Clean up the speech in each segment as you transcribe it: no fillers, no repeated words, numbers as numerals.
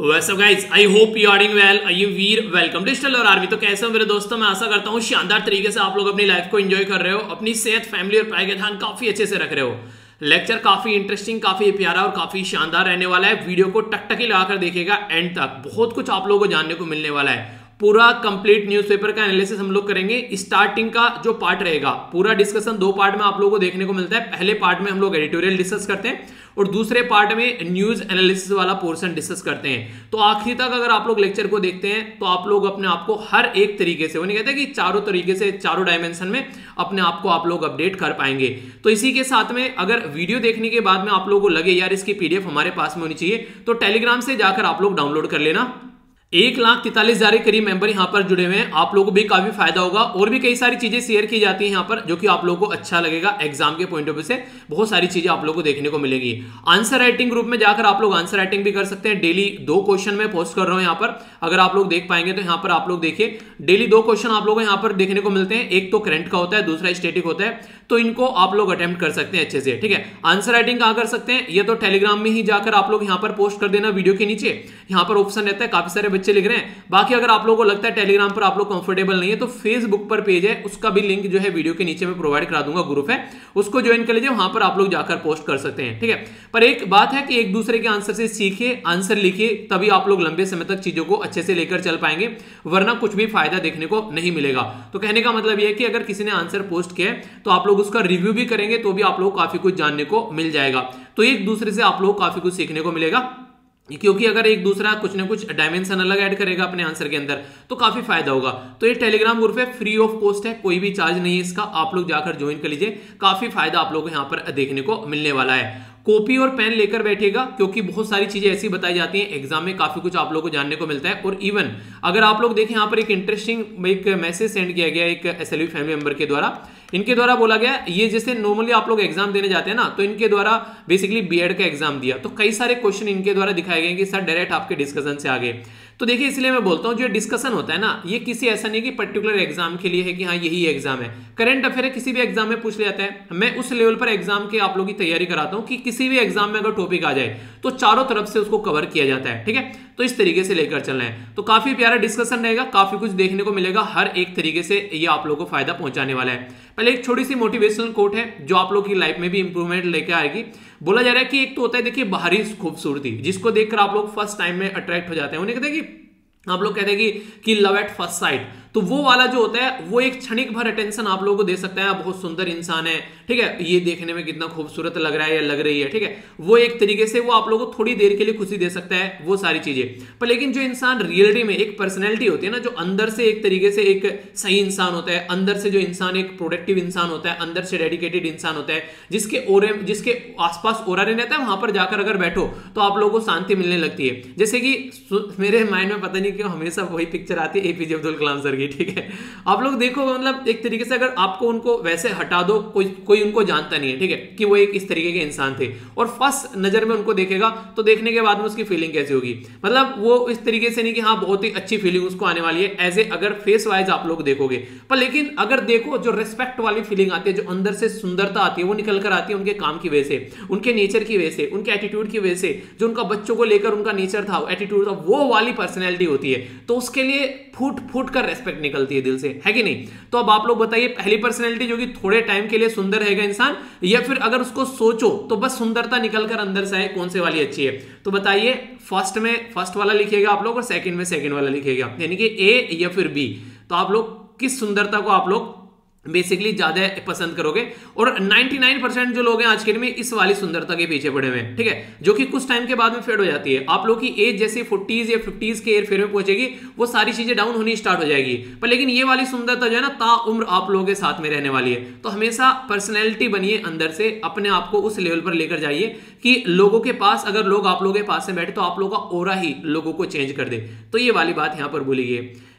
वैसे guys I hope you are doing well. I am Veer, welcome digital और RV. तो कैसे हो मेरे दोस्तों, मैं आशा करता हूँ शानदार तरीके से आप लोग अपनी लाइफ को एंजॉय कर रहे हो, अपनी सेहत, फैमिली और पढ़ाई का ध्यान काफी अच्छे से रख रहे हो। लेक्चर काफी इंटरेस्टिंग, काफी प्यारा और काफी शानदार रहने वाला है। वीडियो को टकटकी लगाकर देखिएगा एंड तक, बहुत कुछ आप लोगों को जानने को मिलने वाला है। पूरा कंप्लीट न्यूज़पेपर का एनालिसिस हम लोग करेंगे। स्टार्टिंग का जो पार्ट रहेगा, पूरा डिस्कशन दो पार्ट में आप लोगों को देखने को मिलता है। पहले पार्ट में हम लोग एडिटोरियल डिस्कस करते हैं और दूसरे पार्ट में न्यूज एनालिसिस वाला पोर्शन डिस्कस करते हैं। तो आखिरी तक अगर आप लोग लेक्चर को देखते हैं तो आप लोग अपने आप को हर एक तरीके से, वो नहीं कहते कि चारों तरीके से, चारों डायमेंशन में अपने आप को आप लोग अपडेट कर पाएंगे। तो इसी के साथ में अगर वीडियो देखने के बाद में आप लोगों को लगे यार इसकी पीडीएफ हमारे पास में होनी चाहिए, तो टेलीग्राम से जाकर आप लोग डाउनलोड कर लेना। 1,43,000 के करीब मेंबर यहां पर जुड़े हुए हैं, आप लोगों को भी काफी फायदा होगा। और भी कई सारी चीजें शेयर की जाती हैं यहां पर, जो कि आप लोगों को अच्छा लगेगा। एग्जाम के पॉइंट ऑफ व्यू से बहुत सारी चीजें आप लोगों को देखने को मिलेगी। आंसर राइटिंग ग्रुप में जाकर आप लोग आंसर राइटिंग भी कर सकते हैं। डेली 2 क्वेश्चन में पोस्ट कर रहा हूं यहां पर, अगर आप लोग देख पाएंगे तो यहां पर आप लोग देखिए डेली 2 क्वेश्चन आप लोगों को यहां पर देखने को मिलते हैं। एक तो करंट का होता है, दूसरा स्टैटिक होता है, तो इनको आप लोग अटेम्प्ट कर सकते हैं अच्छे से। ठीक है, आंसर राइटिंग कहां कर सकते हैं, ये तो टेलीग्राम में ही जाकर आप लोग यहां पर पोस्ट कर देना। वीडियो के नीचे यहां पर ऑप्शन रहता है, काफी सारे बच्चे लिख रहे हैं। बाकी अगर आप लोगों को लगता है टेलीग्राम पर आप लोग कंफर्टेबल नहीं है, तो फेसबुक पर पेज है, उसका भी लिंक जो है वीडियो के नीचे में प्रोवाइड करा दूंगा। ग्रुप है, उसको ज्वाइन कर लीजिए, वहां पर आप लोग जाकर पोस्ट कर सकते हैं। ठीक है, पर एक बात है कि एक दूसरे के आंसर से सीखिए, आंसर लिखिए, तभी आप लोग लंबे समय तक चीजों को अच्छे से लेकर चल पाएंगे, वरना कुछ भी फायदा देखने को नहीं मिलेगा। तो कहने का मतलब यह है कि अगर किसी ने आंसर पोस्ट किया है तो आप लोग उसका रिव्यू भी करेंगे, तो भी आप लोग काफी कुछ जानने को मिल जाएगा। तो एक दूसरे से आप लोग काफी कुछ सीखने को मिलेगा, क्योंकि अगर एक दूसरा कुछ ना कुछ डायमेंशन अलग ऐड करेगा अपने आंसर के अंदर तो काफी फायदा होगा। तो ये टेलीग्राम ग्रुप है, फ्री ऑफ कॉस्ट है, कोई भी चार्ज नहीं है इसका, आप लोग जाकर ज्वाइन कर लीजिए। काफी फायदा आप लोगों को यहाँ पर देखने को मिलने वाला है। कॉपी और पेन लेकर बैठिएगा, क्योंकि बहुत सारी चीजें ऐसी बताई जाती हैं एग्जाम में, काफी कुछ आप लोगों को जानने को मिलता है। और इवन अगर आप लोग देखें, यहाँ पर एक इंटरेस्टिंग एक मैसेज सेंड किया गया एक एसएलवी फैमिली मेंबर के द्वारा। इनके द्वारा बोला गया, ये जैसे नॉर्मली आप लोग एग्जाम देने जाते हैं ना, तो इनके द्वारा बेसिकली बीएड का एग्जाम दिया, तो कई सारे क्वेश्चन इनके द्वारा दिखाए गए कि सर डायरेक्ट आपके डिस्कशन से आ गए। तो देखिए, इसलिए मैं बोलता हूं जो डिस्कशन होता है ना, ये किसी ऐसा नहीं कि पर्टिकुलर एग्जाम के लिए है कि हाँ यही एग्जाम है। करंट अफेयर है, किसी भी एग्जाम में पूछ लिया जाता है। मैं उस लेवल पर एग्जाम के आप लोगों की तैयारी कराता हूं कि किसी भी एग्जाम में अगर टॉपिक आ जाए तो चारों तरफ से उसको कवर किया जाता है। ठीक है, तो इस तरीके से लेकर चलना है। तो काफी प्यारा डिस्कशन रहेगा, काफी कुछ देखने को मिलेगा, हर एक तरीके से ये आप लोगों को फायदा पहुंचाने वाला है। पहले एक छोटी सी मोटिवेशनल कोट है जो आप लोग की लाइफ में भी इंप्रूवमेंट लेकर आएगी। बोला जा रहा है कि एक तो होता है देखिए बाहरी खूबसूरती, जिसको देखकर आप लोग फर्स्ट टाइम में अट्रैक्ट हो जाते हैं। उन्हें कहते हैं कि आप लोग कहते हैं कि लव एट फर्स्ट साइट, तो वो वाला जो होता है वो एक क्षणिक भर अटेंशन आप लोगों को दे सकता है। बहुत सुंदर इंसान है, ठीक है, ये देखने में कितना खूबसूरत लग रहा है या लग रही है, ठीक है, वो एक तरीके से वो आप लोगों को थोड़ी देर के लिए खुशी दे सकता है, वो सारी चीजें। पर लेकिन जो इंसान रियलिटी में एक पर्सनैलिटी होती है ना, जो अंदर से एक तरीके से एक सही इंसान होता है, अंदर से जो इंसान एक प्रोडक्टिव इंसान होता है, अंदर से डेडिकेटेड इंसान होता है, जिसके आसपास ओरा नहीं रहता है, वहां पर जाकर अगर बैठो तो आप लोगों को शांति मिलने लगती है। जैसे कि मेरे माइंड में पता नहीं क्यों हमेशा वही पिक्चर आती है एपीजे अब्दुल कलाम सर की। ठीक है, आप लोग देखो, मतलब एक तरीके से अगर आपको उनको वैसे हटा दो, कोई उनको जानता नहीं है, ठीक है, कि वो एक इस तरीके के इंसान थे, और फर्स्ट नजर में उनको देखेगा तो देखने के बाद में उसकी फीलिंग कैसी होगी, मतलब वो इस तरीके से नहीं कि हाँ बहुत ही अच्छी फीलिंग उसको आने वाली है एज ए अगर फेस वाइज आप लोग देखोगे। पर लेकिन अगर देखो जो रिस्पेक्ट वाली फीलिंग आती है, जो अंदर से सुंदरता आती है, वो निकल कर आती है उनके काम की वजह से, उनके नेचर की वजह से, उनके एटीट्यूड की वजह से, जो उनका बच्चों को लेकर उनका नेचर था, एटीट्यूड था, वो वाली पर्सनैलिटी होती है। तो उसके लिए फूट फूट कर रेस्पेक्ट निकलती है दिल से, है कि नहीं। तो अब आप लोग बताइए, पहली पर्सनैलिटी जो कि थोड़े टाइम के लिए सुंदर रहेगा इंसान, या फिर अगर उसको सोचो तो बस सुंदरता निकलकर अंदर से आए, कौन से वाली अच्छी है। तो बताइए, फर्स्ट में फर्स्ट वाला लिखिएगा आप लोग और सेकंड में सेकंड वाला लिखिएगा, यानी कि ए या फिर बी। तो आप लोग किस सुंदरता को आप लोग बेसिकली ज्यादा पसंद करोगे। और 99% जो लोग हैं आज के दिन में इस वाली सुंदरता के पीछे पड़े हुए हैं, ठीक है, जो कि कुछ टाइम के बाद में फेड हो जाती है। आप लोग की एज जैसे 40s या 50s के एयर फेयर में पहुंचेगी, वो सारी चीजें डाउन होनी स्टार्ट हो जाएगी। पर लेकिन ये वाली सुंदरता जो है ना, ताउम्र आप लोगों के साथ में रहने वाली है। तो हमेशा पर्सनैलिटी बनिए, अंदर से अपने आप को उस लेवल पर लेकर जाइए कि लोगों के पास, अगर लोग आप लोगों के पास से बैठे तो आप लोगों का ओरा ही लोगों को चेंज कर दे। तो ये वाली बात यहां पर बोली गई है।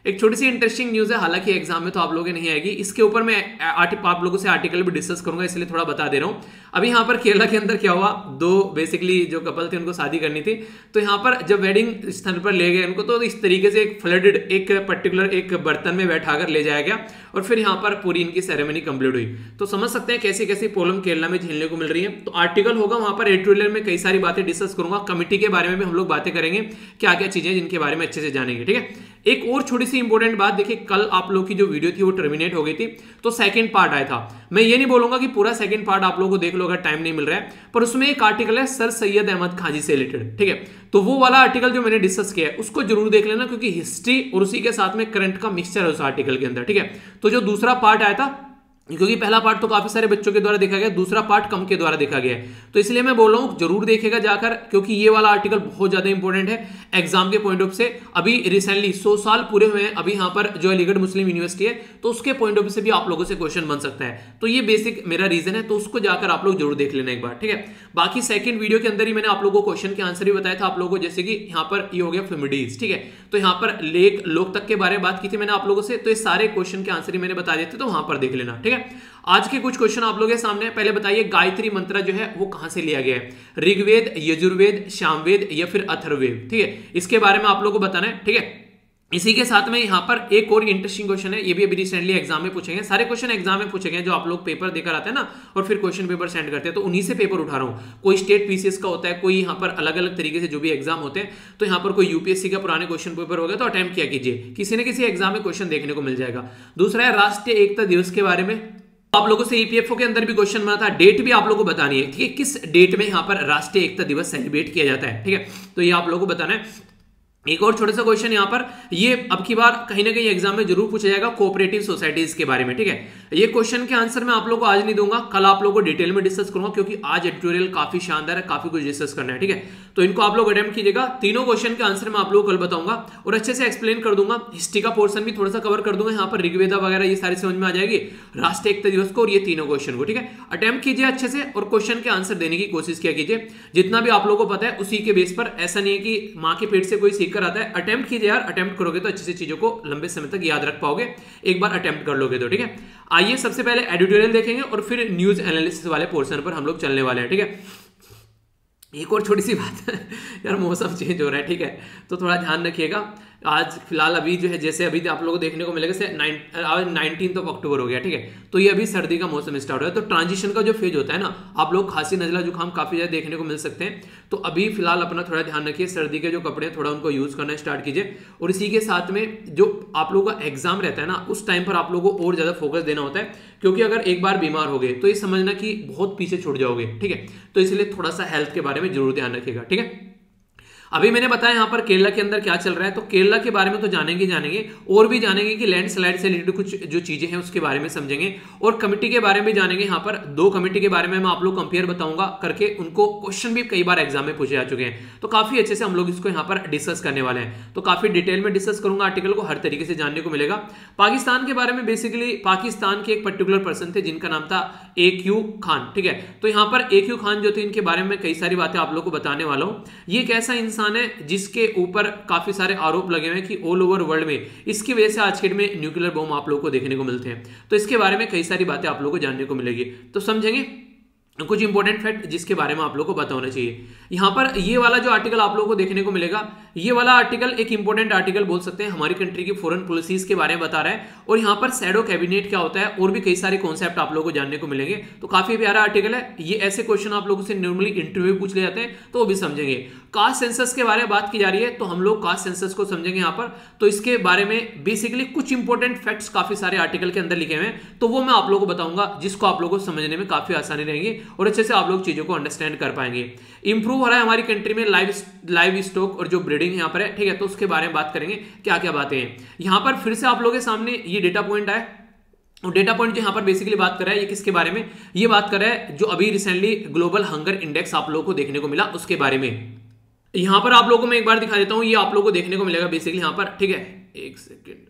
एक छोटी सी इंटरेस्टिंग न्यूज है, हालांकि एग्जाम में तो आप लोगों के नहीं आएगी, इसके ऊपर मैं आप लोगों से आर्टिकल भी डिस्कस करूंगा, इसलिए थोड़ा बता दे रहा हूं। अभी यहाँ पर केरला के अंदर क्या हुआ, दो बेसिकली जो कपल थे उनको शादी करनी थी, तो यहाँ पर जब वेडिंग स्थल पर ले गए उनको, तो इस तरीके से एक फ्लडेड एक पर्टिकुलर एक बर्तन में बैठाकर ले जाया गया और फिर यहाँ पर पूरी इनकी सेरेमनी कंप्लीट हुई। तो समझ सकते हैं कैसी कैसी प्रॉब्लम केरला में झेलने को मिल रही है। तो आर्टिकल होगा वहां पर, एडिटोरियल में कई सारी बातें डिस्कस करूंगा, कमिटी के बारे में भी हम लोग बातें करेंगे, क्या क्या चीजें जिनके बारे में अच्छे से जानेंगे, ठीक है। एक और छोटी सी इंपॉर्टेंट बात देखिए, कल आप लोग की जो वीडियो थी वो टर्मिनेट हो गई थी, तो सेकंड पार्ट आया था। मैं ये नहीं बोलूंगा कि पूरा सेकंड पार्ट आप लोगों को देख लो अगर टाइम नहीं मिल रहा है, पर उसमें एक आर्टिकल है सर सैयद अहमद खान जी से रिलेटेड, ठीक है। तो वो वाला आर्टिकल जो मैंने डिस्कस किया है उसको जरूर देख लेना, क्योंकि हिस्ट्री और उसी के साथ में करंट का मिक्सचर है उस आर्टिकल के अंदर, ठीक है। तो जो दूसरा पार्ट आया था, क्योंकि पहला पार्ट तो काफी सारे बच्चों के द्वारा देखा गया, दूसरा पार्ट कम के द्वारा देखा गया है, तो इसलिए मैं बोल रहा हूं जरूर देखेगा जाकर, क्योंकि ये वाला आर्टिकल बहुत ज्यादा इंपॉर्टेंट है एग्जाम के पॉइंट ऑफ से। अभी रिसेंटली 100 साल पूरे हुए हैं अभी यहाँ पर जो अलीगढ़ मुस्लिम यूनिवर्सिटी है, तो उसके पॉइंट ऑफ व्यू से भी आप लोगों से क्वेश्चन बन सकता है। तो ये बेसिक मेरा रीजन है, तो उसको जाकर आप लोग जरूर देख लेना एक बार, ठीक है। बाकी सेकंड वीडियो के अंदर ही मैंने आप लोगों को क्वेश्चन के आंसर भी बताया था आप लोगों को, जैसे कि यहाँ पर ये हो गया फिमिडीज, ठीक है। तो यहाँ पर लेक लोक तक के बारे में बात की थी मैंने आप लोगों से, तो ये सारे क्वेश्चन के आंसर ही मैंने बता दिए थे, तो वहां पर देख लेना, ठीक है। आज के कुछ क्वेश्चन आप लोगों के सामने, पहले बताइए गायत्री मंत्र जो है वो कहां से लिया गया है, ऋग्वेद, यजुर्वेद, सामवेद या फिर अथर्ववेद, ठीक है। इसके बारे में आप लोगों को बताना है, ठीक है। इसी के साथ में यहाँ पर एक और इंटरेस्टिंग क्वेश्चन है, ये भी अभी रिसेंटली एग्जाम में पूछे गए, सारे क्वेश्चन एग्जाम में पूछे गए जो आप लोग पेपर देकर आते हैं ना और फिर क्वेश्चन पेपर सेंड करते हैं, तो उन्हीं से पेपर उठा रहा हूँ। कोई स्टेट पीसीएस का होता है, कोई यहाँ पर अलग अलग तरीके से जो भी एग्जाम होते हैं, तो यहाँ पर कोई यूपीएससी का पुराने क्वेश्चन पेपर हो गया तो अटेम्प्ट किया कीजिए, किसी न किसी एग्जाम में क्वेश्चन देखने को मिल जाएगा। दूसरा है राष्ट्रीय एकता दिवस के बारे में, आप लोगों से ईपीएफओ के अंदर भी क्वेश्चन बना था, डेट भी आप लोगों को बतानी है, ठीक है, किस डेट में यहाँ पर राष्ट्रीय एकता दिवस सेलिब्रेट किया जाता है, ठीक है। तो ये आप लोगों को बताना है। एक और छोटा सा क्वेश्चन यहाँ पर, ये अब की बार कहीं ना कहीं एग्जाम में जरूर पूछा जाएगा, कोऑपरेटिव सोसाइटीज के बारे में, ठीक है। ये क्वेश्चन के आंसर मैं आप लोगों को आज नहीं दूंगा, कल आप लोगों को डिटेल में डिस्कस करूंगा, क्योंकि आज एडिटोरियल काफी शानदार है, काफी कुछ डिस्कस करना है, ठीक है। तो इनको आप लोग अटेम्प्ट कीजिएगा, तीनों क्वेश्चन के आंसर मैं आप लोगों को कल बताऊंगा और अच्छे से एक्सप्लेन कर दूंगा। हिस्ट्री का पोर्सन भी थोड़ा सा कवर कर दूंगा, यहाँ पर ऋग्वेदा वगैरह ये सारी समझ में आ जाएगी, राष्ट्रीय एकता दिवस को और ये तीनों क्वेश्चन को, ठीक है। अटेम्प्ट कीजिए अच्छे से और क्वेश्चन के आंसर देने की कोशिश किया कीजिए, जितना भी आप लोगों को पता है उसी के बेस पर। ऐसा नहीं है कि माँ के पेट से कोई सीख कर आता है, अटेम्प्ट कीजिए यार, अटेम्प्ट करोगे तो अच्छी सी चीजों को लंबे समय तक याद रख पाओगे, एक बार अटेम्प्ट कर लोगे तो, ठीक है। आइए सबसे पहले एडिटोरियल देखेंगे और फिर न्यूज एनालिसिस वाले पोर्शन पर हम लोग चलने वाले हैं, ठीक है। एक और छोटी सी बात है यार, मौसम चेंज हो रहा है, ठीक है, तो थोड़ा ध्यान रखिएगा। आज फिलहाल अभी जो है, जैसे अभी आप लोगों को देखने को मिलेगा, 19 अक्टूबर हो गया, ठीक है, तो ये अभी सर्दी का मौसम स्टार्ट हो है, तो ट्रांजिशन का जो फेज होता है ना, आप लोग खांसी नजला जुकाम काफी ज्यादा देखने को मिल सकते हैं। तो अभी फिलहाल अपना थोड़ा ध्यान रखिए, सर्दी के जो कपड़े थोड़ा उनको यूज करना स्टार्ट कीजिए, और इसी के साथ में जो आप लोगों का एग्जाम रहता है ना, उस टाइम पर आप लोगों को और ज्यादा फोकस देना होता है, क्योंकि अगर एक बार बीमार हो गए तो ये समझना कि बहुत पीछे छूट जाओगे, ठीक है। तो इसलिए थोड़ा सा हेल्थ के बारे में जरूर ध्यान रखिएगा, ठीक है। अभी मैंने बताया यहाँ पर केरला के अंदर क्या चल रहा है, तो केरला के बारे में तो जानेंगे और भी जानेंगे कि लैंडस्लाइड से रिलेटेड कुछ जो चीजें हैं उसके बारे में समझेंगे, और कमेटी के बारे में जानेंगे। यहाँ पर 2 कमेटी के बारे में मैं आप लोग कंपेयर बताऊंगा करके, उनको क्वेश्चन भी कई बार एग्जाम में पूछे जा चुके हैं, तो काफी अच्छे से हम लोग इसको यहाँ पर डिस्कस करने वाले हैं। तो काफी डिटेल में डिस्कस करूंगा, आर्टिकल को हर तरीके से जानने को मिलेगा। पाकिस्तान के बारे में, बेसिकली पाकिस्तान के एक पर्टिकुलर पर्सन थे जिनका नाम था AQ खान, ठीक है। तो यहाँ पर AQ खान जो थे, इनके बारे में कई सारी बातें आप लोग को बताने वाला हूँ। ये एक ऐसा इंसान है जिसके ऊपर काफी सारे आरोप लगे हुए हैं कि ऑल ओवर वर्ल्ड में इसकी वजह से आज के डेट में न्यूक्लियर बम आप लोगों को देखने को मिलते हैं। तो इसके बारे में कई सारी बातें आप लोगों को जानने को मिलेगी, तो समझेंगे कुछ इंपॉर्टेंट फैक्ट जिसके बारे में आप लोगों को पता होना चाहिए। यहां पर ये वाला जो आर्टिकल आप लोगों को देखने को मिलेगा, ये वाला आर्टिकल एक इंपॉर्टेंट आर्टिकल बोल सकते हैं, हमारी कंट्री की फॉरेन पॉलिसीज के बारे में बता रहा है, और यहाँ पर शैडो कैबिनेट क्या होता है और भी कई सारे कॉन्सेप्ट आप लोगों को जानने को मिलेंगे। तो काफी प्यारा आर्टिकल है ये, ऐसे क्वेश्चन आप लोगों से नॉर्मली इंटरव्यू पूछ ले जाते हैं, तो वो भी समझेंगे। कास्ट सेंसस के बारे में बात की जा रही है, तो हम लोग कास्ट सेंसस को समझेंगे यहाँ पर। तो इसके बारे में बेसिकली कुछ इंपॉर्टेंट फैक्ट्स काफी सारे आर्टिकल के अंदर लिखे हुए हैं, तो वो मैं आप लोगों को बताऊंगा, जिसको आप लोगों को समझने में काफी आसानी रहेगी और अच्छे से आप लोग चीजों को अंडरस्टैंड कर पाएंगे। इंप्रूव हो रहा है हमारी कंट्री में लाइव स्टॉक और जो ब्रीडिंग यहाँ पर है, ठीक है, तो उसके बारे में बात करेंगे, क्या क्या बातें हैं। यहाँ पर फिर से आप लोगों के सामने ये डेटा पॉइंट आए, और डेटा पॉइंट जो यहाँ पर बेसिकली बात कर रहा है, ये किसके बारे में, ये बात कर रहा है जो अभी रिसेंटली ग्लोबल हंगर इंडेक्स आप लोगों को देखने को मिला उसके बारे में। यहां पर आप लोगों को मैं एक बार दिखा देता हूं, ये आप लोगों को देखने को मिलेगा बेसिकली यहां पर, ठीक है, एक सेकेंड,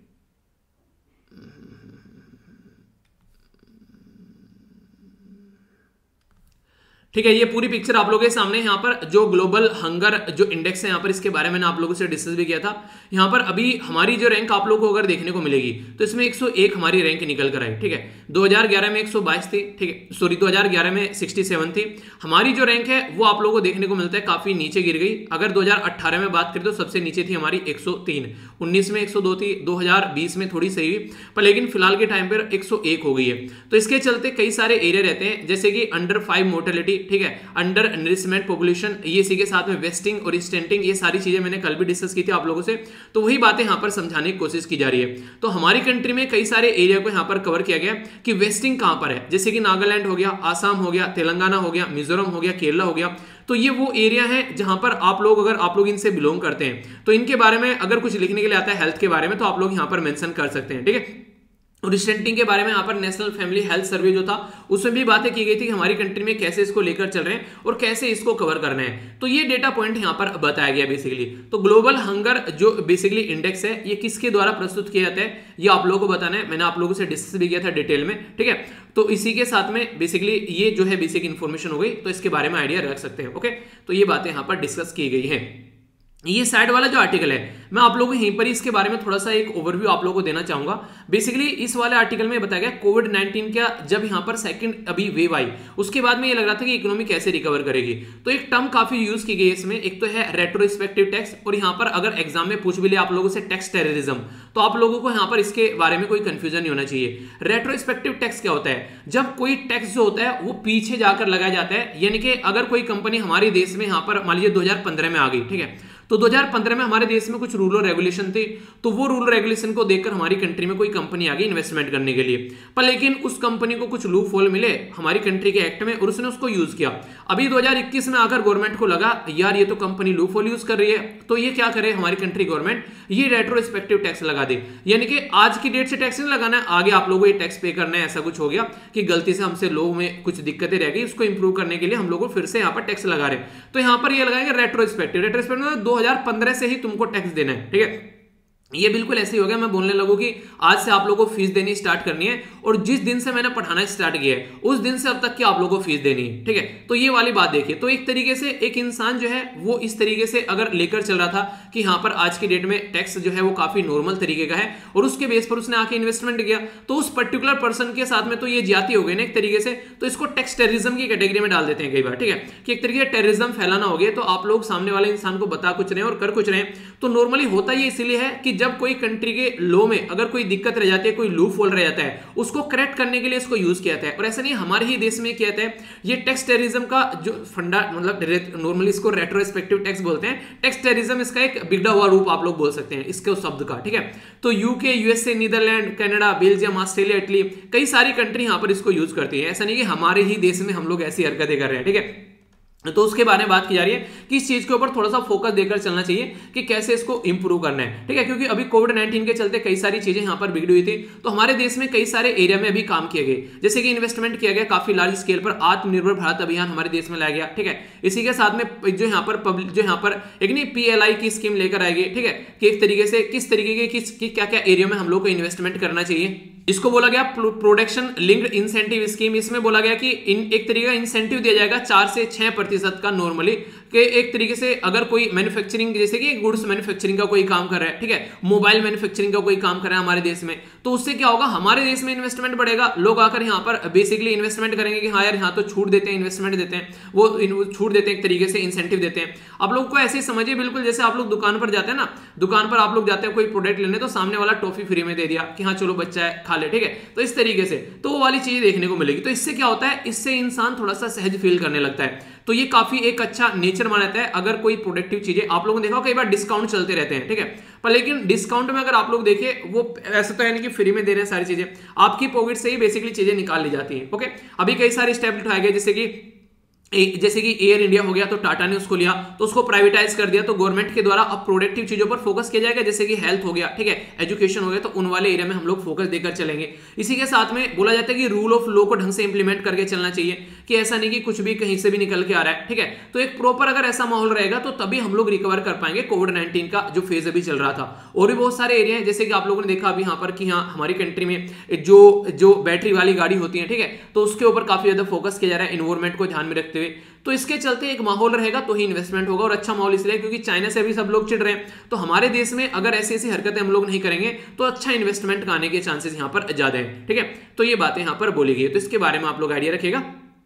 ठीक है, ये पूरी पिक्चर आप लोगों के सामने। यहाँ पर जो ग्लोबल हंगर जो इंडेक्स है, यहाँ पर इसके बारे में आप लोगों से डिस्कस भी किया था। यहाँ पर अभी हमारी जो रैंक आप लोगों को अगर देखने को मिलेगी तो इसमें 101 हमारी रैंक निकल कर आई। ठीक है, 2011 में 122 थी। ठीक है, सॉरी 2011 में 67 थी। हमारी जो रैंक है वो आप लोगों को देखने को मिलता है काफी नीचे गिर गई। अगर 2018 में बात करें तो सबसे नीचे थी हमारी 103, 19 में 102 थी, 2020 में थोड़ी सही हुई, पर लेकिन फिलहाल के टाइम पर 101 हो गई है। तो इसके चलते कई सारे एरिया रहते हैं, जैसे कि अंडर 5 मोर्टेलिटी, ठीक है, अंडर नरिशमेंट पॉपुलेशन, ये इसी के साथ में वेस्टिंग और स्टेंटिंग, ये सारी चीजें मैंने कल भी डिस्कस की थी आप लोगों से। तो वही बातें यहां पर समझाने की कोशिश की जा रही है। तो हमारी कंट्री में कई सारे एरिया को यहां पर कवर किया गया कि वेस्टिंग कहां पर है, जैसे कि नागालैंड हो गया, आसाम हो गया, तेलंगाना हो गया, मिजोरम हो गया, केरला हो गया। तो ये वो एरिया है जहां पर आप लोग, अगर आप लोग इनसे बिलोंग करते हैं तो इनके बारे में अगर कुछ लिखने के लिए आता है हेल्थ के बारे में, तो आप लोग यहां पर मेंशन कर सकते हैं। ठीक है, और स्टेंटिंग के बारे में यहाँ पर नेशनल फैमिली हेल्थ सर्वे जो था उसमें भी बातें की गई थी कि हमारी कंट्री में कैसे इसको लेकर चल रहे हैं और कैसे इसको कवर करना है। तो ये डेटा पॉइंट यहाँ पर बताया गया बेसिकली। तो ग्लोबल हंगर जो बेसिकली इंडेक्स है ये किसके द्वारा प्रस्तुत किया जाता है ये आप लोगों को बताना है। मैंने आप लोगों से डिस्कस भी किया था डिटेल में। ठीक है, तो इसी के साथ में बेसिकली ये जो है बेसिक इन्फॉर्मेशन हो गई, तो इसके बारे में आइडिया रख सकते हैं। ओके, तो ये बातें यहाँ पर डिस्कस की गई है। ये साइड वाला जो आर्टिकल है मैं आप लोगों को यहीं पर इसके बारे में थोड़ा सा एक ओवरव्यू आप लोगों को देना चाहूंगा। बेसिकली इस वाले आर्टिकल में बताया गया कोविड-19 का जब यहां पर सेकंड अभी वेव आई उसके बाद में ये लग रहा था कि इकोनॉमी कैसे रिकवर करेगी। तो एक टर्म काफी यूज की गई है इसमें, एक तो है रेट्रोस्पेक्टिव टैक्स, और यहां पर अगर एग्जाम में पूछ भी ले आप लोगों से टैक्स टेररिज्म, तो आप लोगों को यहां पर इसके बारे में कोई कंफ्यूजन नहीं होना चाहिए। रेट्रोस्पेक्टिव टैक्स क्या होता है? जब कोई टैक्स जो होता है वो पीछे जाकर लगाया जाता है, यानी कि अगर कोई कंपनी हमारे देश में यहां पर मान लीजिए 2015 में आ गई, ठीक है, तो 2015 में हमारे देश में कुछ रूल और रेगुलेशन थे, तो वो रूल रेगुलेशन को देखकर हमारी कंट्री में कोई कंपनी आ गई इन्वेस्टमेंट करने के लिए, पर लेकिन उस कंपनी को कुछ लूप होल मिले हमारी कंट्री के एक्ट में और उसने उसको यूज किया। अभी 2021 में आकर गवर्नमेंट को लगा यार ये तो कंपनी लूप होल यूज कर रही है, तो ये क्या करे हमारी कंट्री गवर्नमेंट, ये रेट्रोस्पेक्टिव टैक्स लगा दे, यानी कि आज की डेट से टैक्स नहीं लगाना है, आगे आप लोगों को ये टैक्स पे करना है। ऐसा कुछ हो गया कि गलती से हमसे लोगों में कुछ दिक्कतें रह गई, उसको इंप्रूव करने के लिए हम लोग को फिर से यहाँ पर टैक्स लगा रहे हैं। तो यहाँ पर ये लगाएंगे रेट्रोस्पेक्टिव। रेट्रोस्पेक्टिव मतलब 2015 से ही तुमको टैक्स देना है। ठीक है, ये बिल्कुल ऐसे ही हो गया मैं बोलने लगूं कि आज से आप लोगों को फीस देनी स्टार्ट करनी है, और जिस दिन से मैंने पढ़ाना स्टार्ट किया है उस दिन से अब तक की आप लोगों को फीस देनी है। ठीक है, तो ये वाली बात देखिए। तो एक तरीके से एक इंसान जो है वो इस तरीके से अगर लेकर चल रहा था कि यहाँ पर आज की डेट में टैक्स जो है वो काफी नॉर्मल तरीके का है, और उसके बेस पर उसने आके इन्वेस्टमेंट किया, तो उस पर्टिकुलर पर्सन के साथ में तो ये ज्यादा हो गई ना एक तरीके से, तो इसको टैक्स टेररिज्म की कैटेगरी में डाल देते हैं कई बार। ठीक है, कि एक तरीके से टेररिज्म फैलाना हो गया, तो आप लोग सामने वाले इंसान को बता कुछ रहे हैं और कर कुछ रहे हैं। तो नॉर्मली होता ये इसीलिए है कि जब कोई कंट्री लॉ में अगर कोई दिक्कत रह जाती है, कोई लूप होल रह जाता है, उसको करेक्ट करने के लिए इसको यूज किया जाता है। और ऐसा नहीं हमारे ही देश में किया जाता है, ये टैक्स टेररिज्म का जो फंडा मतलब नॉर्मली इसको रेट्रोस्पेक्टिव टैक्स बोलते हैं। टैक्स टेररिज्म इसका एक बिगड़ा हुआ रूप आप लोग बोल सकते हैं इसके शब्द का। ठीक है, तो UK, USA, Netherlands, Canada, Belgium, Australia, Italy, कई सारी कंट्री यहां पर इसको यूज करती है। ऐसा नहीं कि हमारे ही देश में हम लोग ऐसी हरकतें कर रहे हैं। ठीक है, तो उसके बारे में बात की जा रही है कि इस चीज के ऊपर थोड़ा सा फोकस देकर चलना चाहिए कि कैसे इसको इंप्रूव करना है। ठीक है, क्योंकि अभी कोविड-19 के चलते कई सारी चीजें यहां पर बिगड़ी हुई थी, तो हमारे देश में कई सारे एरिया में अभी काम किए गए, जैसे कि इन्वेस्टमेंट किया गया काफी लार्ज स्केल पर, आत्मनिर्भर भारत अभियान हमारे देश में लाया गया। ठीक है, इसी के साथ में जो यहाँ पर एक नहीं PLI की स्कीम लेकर आई गई। ठीक है, कि एक तरीके से किस तरीके की क्या क्या एरिया में हम लोग को इन्वेस्टमेंट करना चाहिए, इसको बोला गया प्रोडक्शन लिंक्ड इंसेंटिव स्कीम। इसमें बोला गया कि एक तरीके का इंसेंटिव दिया जाएगा 4 से 6% का नॉर्मली, कि एक तरीके से अगर कोई मैन्युफैक्चरिंग जैसे कि गुड्स मैन्युफैक्चरिंग का कोई काम कर रहा है, ठीक है, मोबाइल मैन्युफैक्चरिंग का कोई काम कर रहा है हमारे देश में, तो उससे क्या होगा हमारे देश में इन्वेस्टमेंट बढ़ेगा, लोग आकर यहाँ पर बेसिकली इन्वेस्टमेंट करेंगे कि हाँ यार यहाँ तो छूट देते हैं, इन्वेस्टमेंट देते हैं, वो छूट देते हैं, एक तरीके से इंसेंटिव देते हैं। आप लोग को ऐसे ही समझिए बिल्कुल जैसे आप लोग दुकान पर जाते हैं ना, दुकान पर आप लोग जाते हैं कोई प्रोडक्ट लेने, तो सामने वाला टॉफी फ्री में दे दिया कि हाँ चलो बच्चा है खा ले। ठीक है, तो इस तरीके से तो वो वाली चीज देखने को मिलेगी। तो इससे क्या होता है, इससे इंसान थोड़ा सा सहज फील करने लगता है, तो ये काफी एक अच्छा नेचर माना जाता है। अगर कोई प्रोडक्टिव चीजें आप लोगों ने देखा कई बार डिस्काउंट चलते रहते हैं, ठीक है, पर लेकिन डिस्काउंट में अगर आप लोग देखें वो ऐसा तो है नहीं कि फ्री में दे रहे हैं सारी चीजें, आपकी पॉकेट से ही बेसिकली चीजें निकाल ली जाती हैं। ओके, अभी कई सारे स्टेप उठाए गए, जैसे कि एयर इंडिया हो गया, तो टाटा ने उसको लिया तो उसको प्राइवेटाइज कर दिया, तो गवर्नमेंट के द्वारा अब प्रोडक्टिव चीजों पर फोकस किया जाएगा, जैसे कि हेल्थ हो गया, ठीक है, एजुकेशन हो गया, तो उन वाले एरिया में हम लोग फोकस देकर चलेंगे। इसी के साथ में बोला जाता है कि रूल ऑफ लॉ को ढंग से इंप्लीमेंट करके चलना चाहिए, कि ऐसा नहीं कि कुछ भी कहीं से भी निकल के आ रहा है, ठीक है। तो एक प्रॉपर अगर ऐसा माहौल रहेगा तो तभी हम लोग रिकवर कर पाएंगे कोविड-19 का जो फेज अभी चल रहा था। और भी बहुत सारे एरिया हैं, जैसे कि आप लोगों ने देखा अभी यहाँ पर कि हाँ हमारी कंट्री में जो बैटरी वाली गाड़ी होती है, ठीक है, तो उसके ऊपर काफी ज्यादा फोकस किया जा रहा है एनवायरमेंट को ध्यान में रखते हुए। तो इसके चलते एक माहौल रहेगा तो ही इन्वेस्टमेंट होगा, और अच्छा माहौल इसलिए क्योंकि चाइना से भी सब लोग चिढ़ रहे हैं, तो हमारे देश में अगर ऐसी ऐसी हरकतें हम लोग नहीं करेंगे तो अच्छा इन्वेस्टमेंट आने के चांसेस यहाँ पर ज्यादा है, ठीक है। तो ये बातें यहाँ पर बोली गई है, तो इसके बारे में आप लोग आइडिया रखिएगा।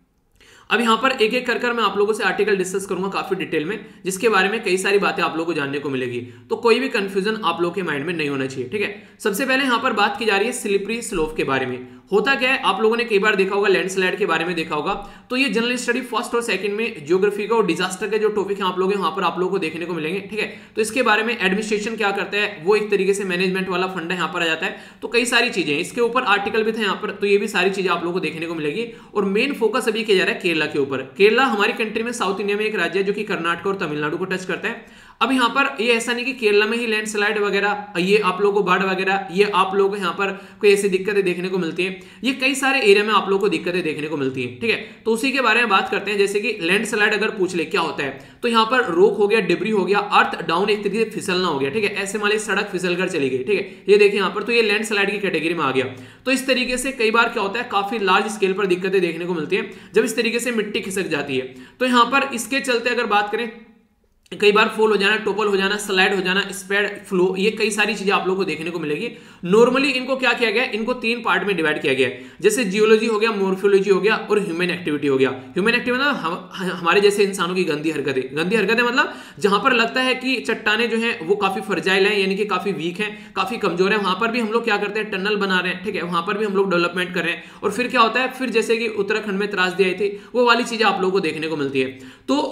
अब यहाँ पर एक एक कर मैं आप लोगों से आर्टिकल डिस्कस करूंगा काफी डिटेल में, जिसके बारे में कई सारी बातें आप लोगों को जानने को मिलेगी, तो कोई भी कंफ्यूजन आप लोगों के माइंड में नहीं होना चाहिए, ठीक है। सबसे पहले यहाँ पर बात की जा रही है स्लिपरी स्लोप के बारे में। होता क्या है, आप लोगों ने कई बार देखा होगा, लैंडस्लाइड के बारे में देखा होगा, तो ये जनरल स्टडी फर्स्ट और सेकंड में ज्योग्राफी का और डिजास्टर के जो टॉपिक है आप लोग वहां पर आप लोगों को देखने को मिलेंगे, ठीक है। तो इसके बारे में एडमिनिस्ट्रेशन क्या करता है, वो एक तरीके से मैनेजमेंट वाला फंड यहाँ पर आ जाता है, तो कई सारी चीजें इसके ऊपर आर्टिकल भी थे यहाँ पर, तो ये भी सारी चीजें आप लोगों को देखने को मिलेगी। और मेन फोकस अभी किया जा रहा है केरला के ऊपर। केरला हमारी कंट्री में साउथ इंडिया में एक राज्य है जो कि कर्नाटक और तमिलनाडु को टच करता है। अब यहाँ पर ये ऐसा नहीं कि केरला में ही लैंडस्लाइड वगैरह, ये आप लोगों को बाढ़ वगैरह, ये आप लोगों को यहाँ पर कोई ऐसी दिक्कतें देखने को मिलती हैं, ये कई सारे एरिया में आप लोगों को दिक्कतें देखने को मिलती हैं, ठीक है। तो उसी के बारे में बात करते हैं, जैसे कि लैंडस्लाइड अगर पूछ ले क्या होता है, तो यहाँ पर रॉक हो गया, डिब्री हो गया, अर्थ डाउन एक तरीके से फिसलना हो गया, ठीक है। ऐसे मान लीजिए सड़क फिसल कर चली गई, ठीक है, ये देखिए यहाँ पर, तो ये लैंडस्लाइड की कैटेगरी में आ गया। तो इस तरीके से कई बार क्या होता है, काफी लार्ज स्केल पर दिक्कतें देखने को मिलती है जब इस तरीके से मिट्टी खिसक जाती है। तो यहाँ पर इसके चलते अगर बात करें, कई बार फॉल हो जाना, टोपल हो जाना, स्लाइड हो जाना, स्प्रेड फ्लो, ये कई सारी चीजें आप लोगों को देखने को मिलेगी। नॉर्मली इनको क्या किया गया, इनको 3 पार्ट में डिवाइड किया गया है, जैसे जियोलॉजी हो गया, मॉर्फोलॉजी हो गया और ह्यूमन एक्टिविटी हो गया। ह्यूमन एक्टिविटी मतलब हमारे जैसे इंसानों की गंदी हरकतें। गंदी हरकतें मतलब जहां पर लगता है कि चट्टाने जो है वो काफी फर्जाइल है, यानी कि काफी वीक है, काफी कमजोर है, वहां पर भी हम लोग क्या करते हैं, टनल बना रहे हैं, ठीक है, वहां पर भी हम लोग डेवलपमेंट कर रहे हैं। और फिर क्या होता है, फिर जैसे कि उत्तराखंड में त्रासदी आई थी, वो वाली चीजें आप लोगों को देखने को मिलती है।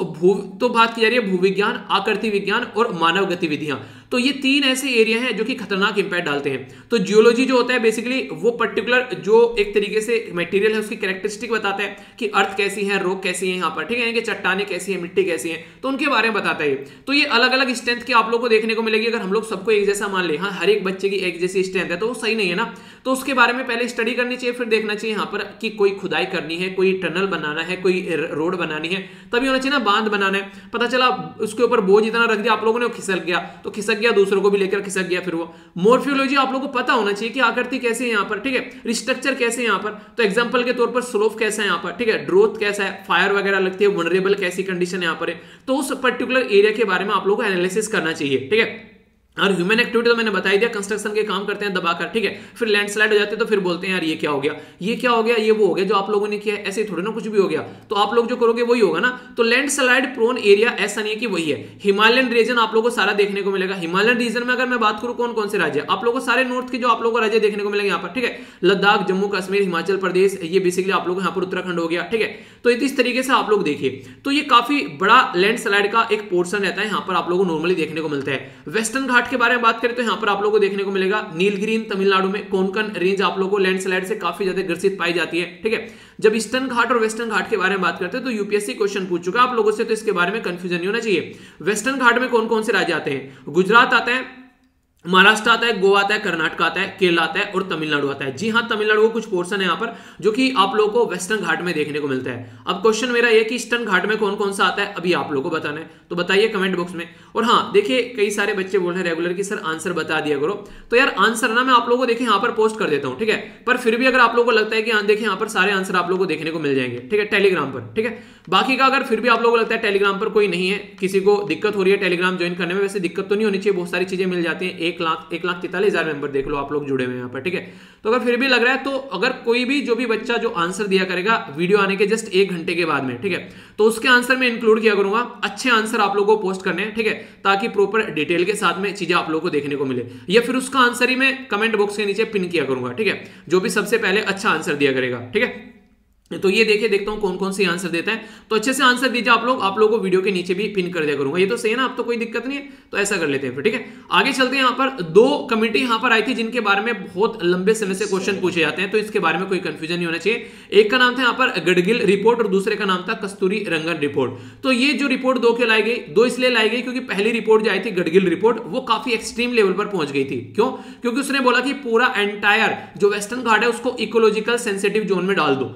तो बात की जा रही है भूविज्ञान, आकृति विज्ञान और मानव गतिविधियां। तो ये 3 ऐसे एरिया हैं जो कि खतरनाक इंपैक्ट डालते हैं। तो जियोलॉजी जो होता है बेसिकली वो पर्टिकुलर जो एक तरीके से मटेरियल है उसकी कैरेक्टरिस्टिक बताता है कि अर्थ कैसी है, रॉक कैसी है यहाँ पर, ठीक है, यानी कि चट्टाने कैसी है, मिट्टी कैसी है, तो उनके बारे में बताता है। तो ये अलग अलग स्ट्रेंथ की आप लोग को देखने को मिलेगी। अगर हम लोग सबको एक जैसा मान ले, हाँ हर एक बच्चे की एक जैसी स्ट्रेंथ है, तो वो सही नहीं है ना। तो उसके बारे में पहले स्टडी करनी चाहिए, फिर देखना चाहिए यहाँ पर कि कोई खुदाई करनी है, कोई टनल बनाना है, कोई रोड बनानी है, तभी होना चाहिए ना, बांध बनाना है। पता चला उसके ऊपर बोझ इतना रख दिया आप लोगों ने, खिसक गया, तो खिसक गया, दूसरों को भी लेकर खिसक गया। फिर वो मॉर्फोलॉजी आप लोगों को पता होना चाहिए कि आकृति कैसे है यहाँ पर, ठीक है, स्ट्रक्चर कैसे है यहाँ पर। तो एग्जांपल के तौर पर स्लोप कैसा है यहाँ पर, ठीक है, ड्रोथ कैसा है, फायर वगैरह लगती है, वनरेबल कैसी कंडीशन यहाँ पर है, तो उस पर्टिकुलर एरिया के बारे में आप लोगों को एनालिसिस करना चाहिए, ठीक है। और ह्यूमन एक्टिविटी तो मैंने बता ही दिया, कंस्ट्रक्शन के काम करते हैं दबाकर, ठीक है, फिर लैंडस्लाइड हो जाते हैं तो फिर बोलते हैं यार ये क्या हो गया, ये क्या हो गया, ये वो हो गया जो आप लोगों ने किया है, ऐसे थोड़ी ना कुछ भी हो गया, तो आप लोग जो करोगे वही होगा ना। तो लैंडस्लाइड प्रोन एरिया ऐसा नहीं है कि वही है। हिमालयन रीजन आप लोगों को सारा देखने को मिलेगा। हिमालयन रीजन में अगर मैं बात करूं कौन कौन से राज्य, आप लोगों को सारे नॉर्थ के जो आप लोगों को राज्य देखने को मिलेंगे यहाँ पर, ठीक है, लद्दाख, जम्मू कश्मीर, हिमाचल प्रदेश, ये बेसिकली आप लोग यहाँ पर उत्तराखंड हो गया, ठीक है। तो इस तरीके से आप लोग देखिए, तो ये काफी बड़ा लैंडस्लाइड का एक पोर्शन रहता है, यहाँ पर आप लोगों को नॉर्मली देखने को मिलता है। वेस्टर्न घाट के बारे में बात करें तो यहाँ पर आप लोगों को देखने को मिलेगा नीलगिरी तमिलनाडु में, कोंकण रेंज आप लोगों को लैंडस्लाइड से काफी ज्यादा ग्रसित पाई जाती है, ठीक है। जब ईस्टर्न घाट और वेस्टर्न घाट के बारे में बात करते हैं तो यूपीएससी क्वेश्चन पूछ चुका है आप लोगों से, तो इसके बारे में कंफ्यूजन नहीं होना चाहिए। वेस्टर्न घाट में कौन कौन से राज्य आते हैं, गुजरात आता है, महाराष्ट्र आता है, गोवा आता है, कर्नाटक आता है, केरला आता है और तमिलनाडु आता है। जी हाँ, तमिलनाडु को कुछ पोर्शन है यहाँ पर जो कि आप लोगों को वेस्टर्न घाट में देखने को मिलता है। अब क्वेश्चन मेरा ये कि ईस्टर्न घाट में कौन कौन सा आता है, अभी आप लोगों को बताना है, तो बताइए कमेंट बॉक्स में। और हाँ देखिए, कई सारे बच्चे बोल रहे हैं रेगुलर कि सर आंसर बता दिया करो, तो यार आंसर ना मैं आप लोगों को देखिए यहाँ पर पोस्ट कर देता हूँ, ठीक है। पर फिर भी अगर आप लोगों को लगता है कि हाँ देखिए यहाँ पर सारे आंसर आप लोगों को देखने को मिल जाएंगे, ठीक है, टेलीग्राम पर, ठीक है। बाकी का अगर फिर भी आप लोगों को लगता है टेलीग्राम पर कोई नहीं है, किसी को दिक्कत हो रही है टेलीग्राम ज्वाइन करने में, वैसे दिक्कत तो नहीं होनी चाहिए, बहुत सारी चीजें मिल जाती हैं। 1,43,000 मेंबर देख लो आप लोग जुड़े हुए हैं यहाँ पर, ठीक है। तो अगर फिर भी लग रहा है, तो अगर कोई भी जो भी बच्चा जो आंसर दिया करेगा वीडियो आने के जस्ट 1 घंटे के बाद में, ठीक है, तो उसके आंसर में इंक्लूड किया करूंगा। अच्छे आंसर आप लोगों को पोस्ट करने हैं, ठीक है, ताकि प्रॉपर डिटेल के साथ में चीजें आप लोगों को देखने को मिले, या फिर उसका आंसर ही मैं कमेंट बॉक्स के नीचे पिन किया करूंगा, ठीक है, जो भी सबसे पहले अच्छा आंसर दिया करेगा, ठीक है। तो ये देखिए, देखता हूं कौन कौन सी आंसर देता है, तो अच्छे से आंसर दीजिए आप लोगों को वीडियो के नीचे भी पिन कर दिया करूंगा। ये तो सही है ना, अब तो कोई दिक्कत नहीं है, तो ऐसा कर लेते हैं फिर, ठीक है। आगे चलते हैं। यहाँ पर 2 कमेटी यहाँ पर आई थी जिनके बारे में बहुत लंबे समय से क्वेश्चन पूछे जाते हैं, तो इसके बारे में कोई कंफ्यूजन नहीं होना चाहिए। एक का नाम था यहाँ पर गडगिल रिपोर्ट और दूसरे का नाम था कस्तूरी रंगन रिपोर्ट। तो ये जो रिपोर्ट 2 क्यों लाई गई, 2 इसलिए लाई गई क्योंकि पहली रिपोर्ट जो आई थी गडगिल रिपोर्ट, वो काफी एक्सट्रीम लेवल पर पहुंच गई थी। क्यों? क्योंकि उसने बोला कि पूरा एंटायर जो वेस्टर्न घाट है उसको इकोलॉजिकल सेंसिटिव जोन में डाल दो, ठीक है।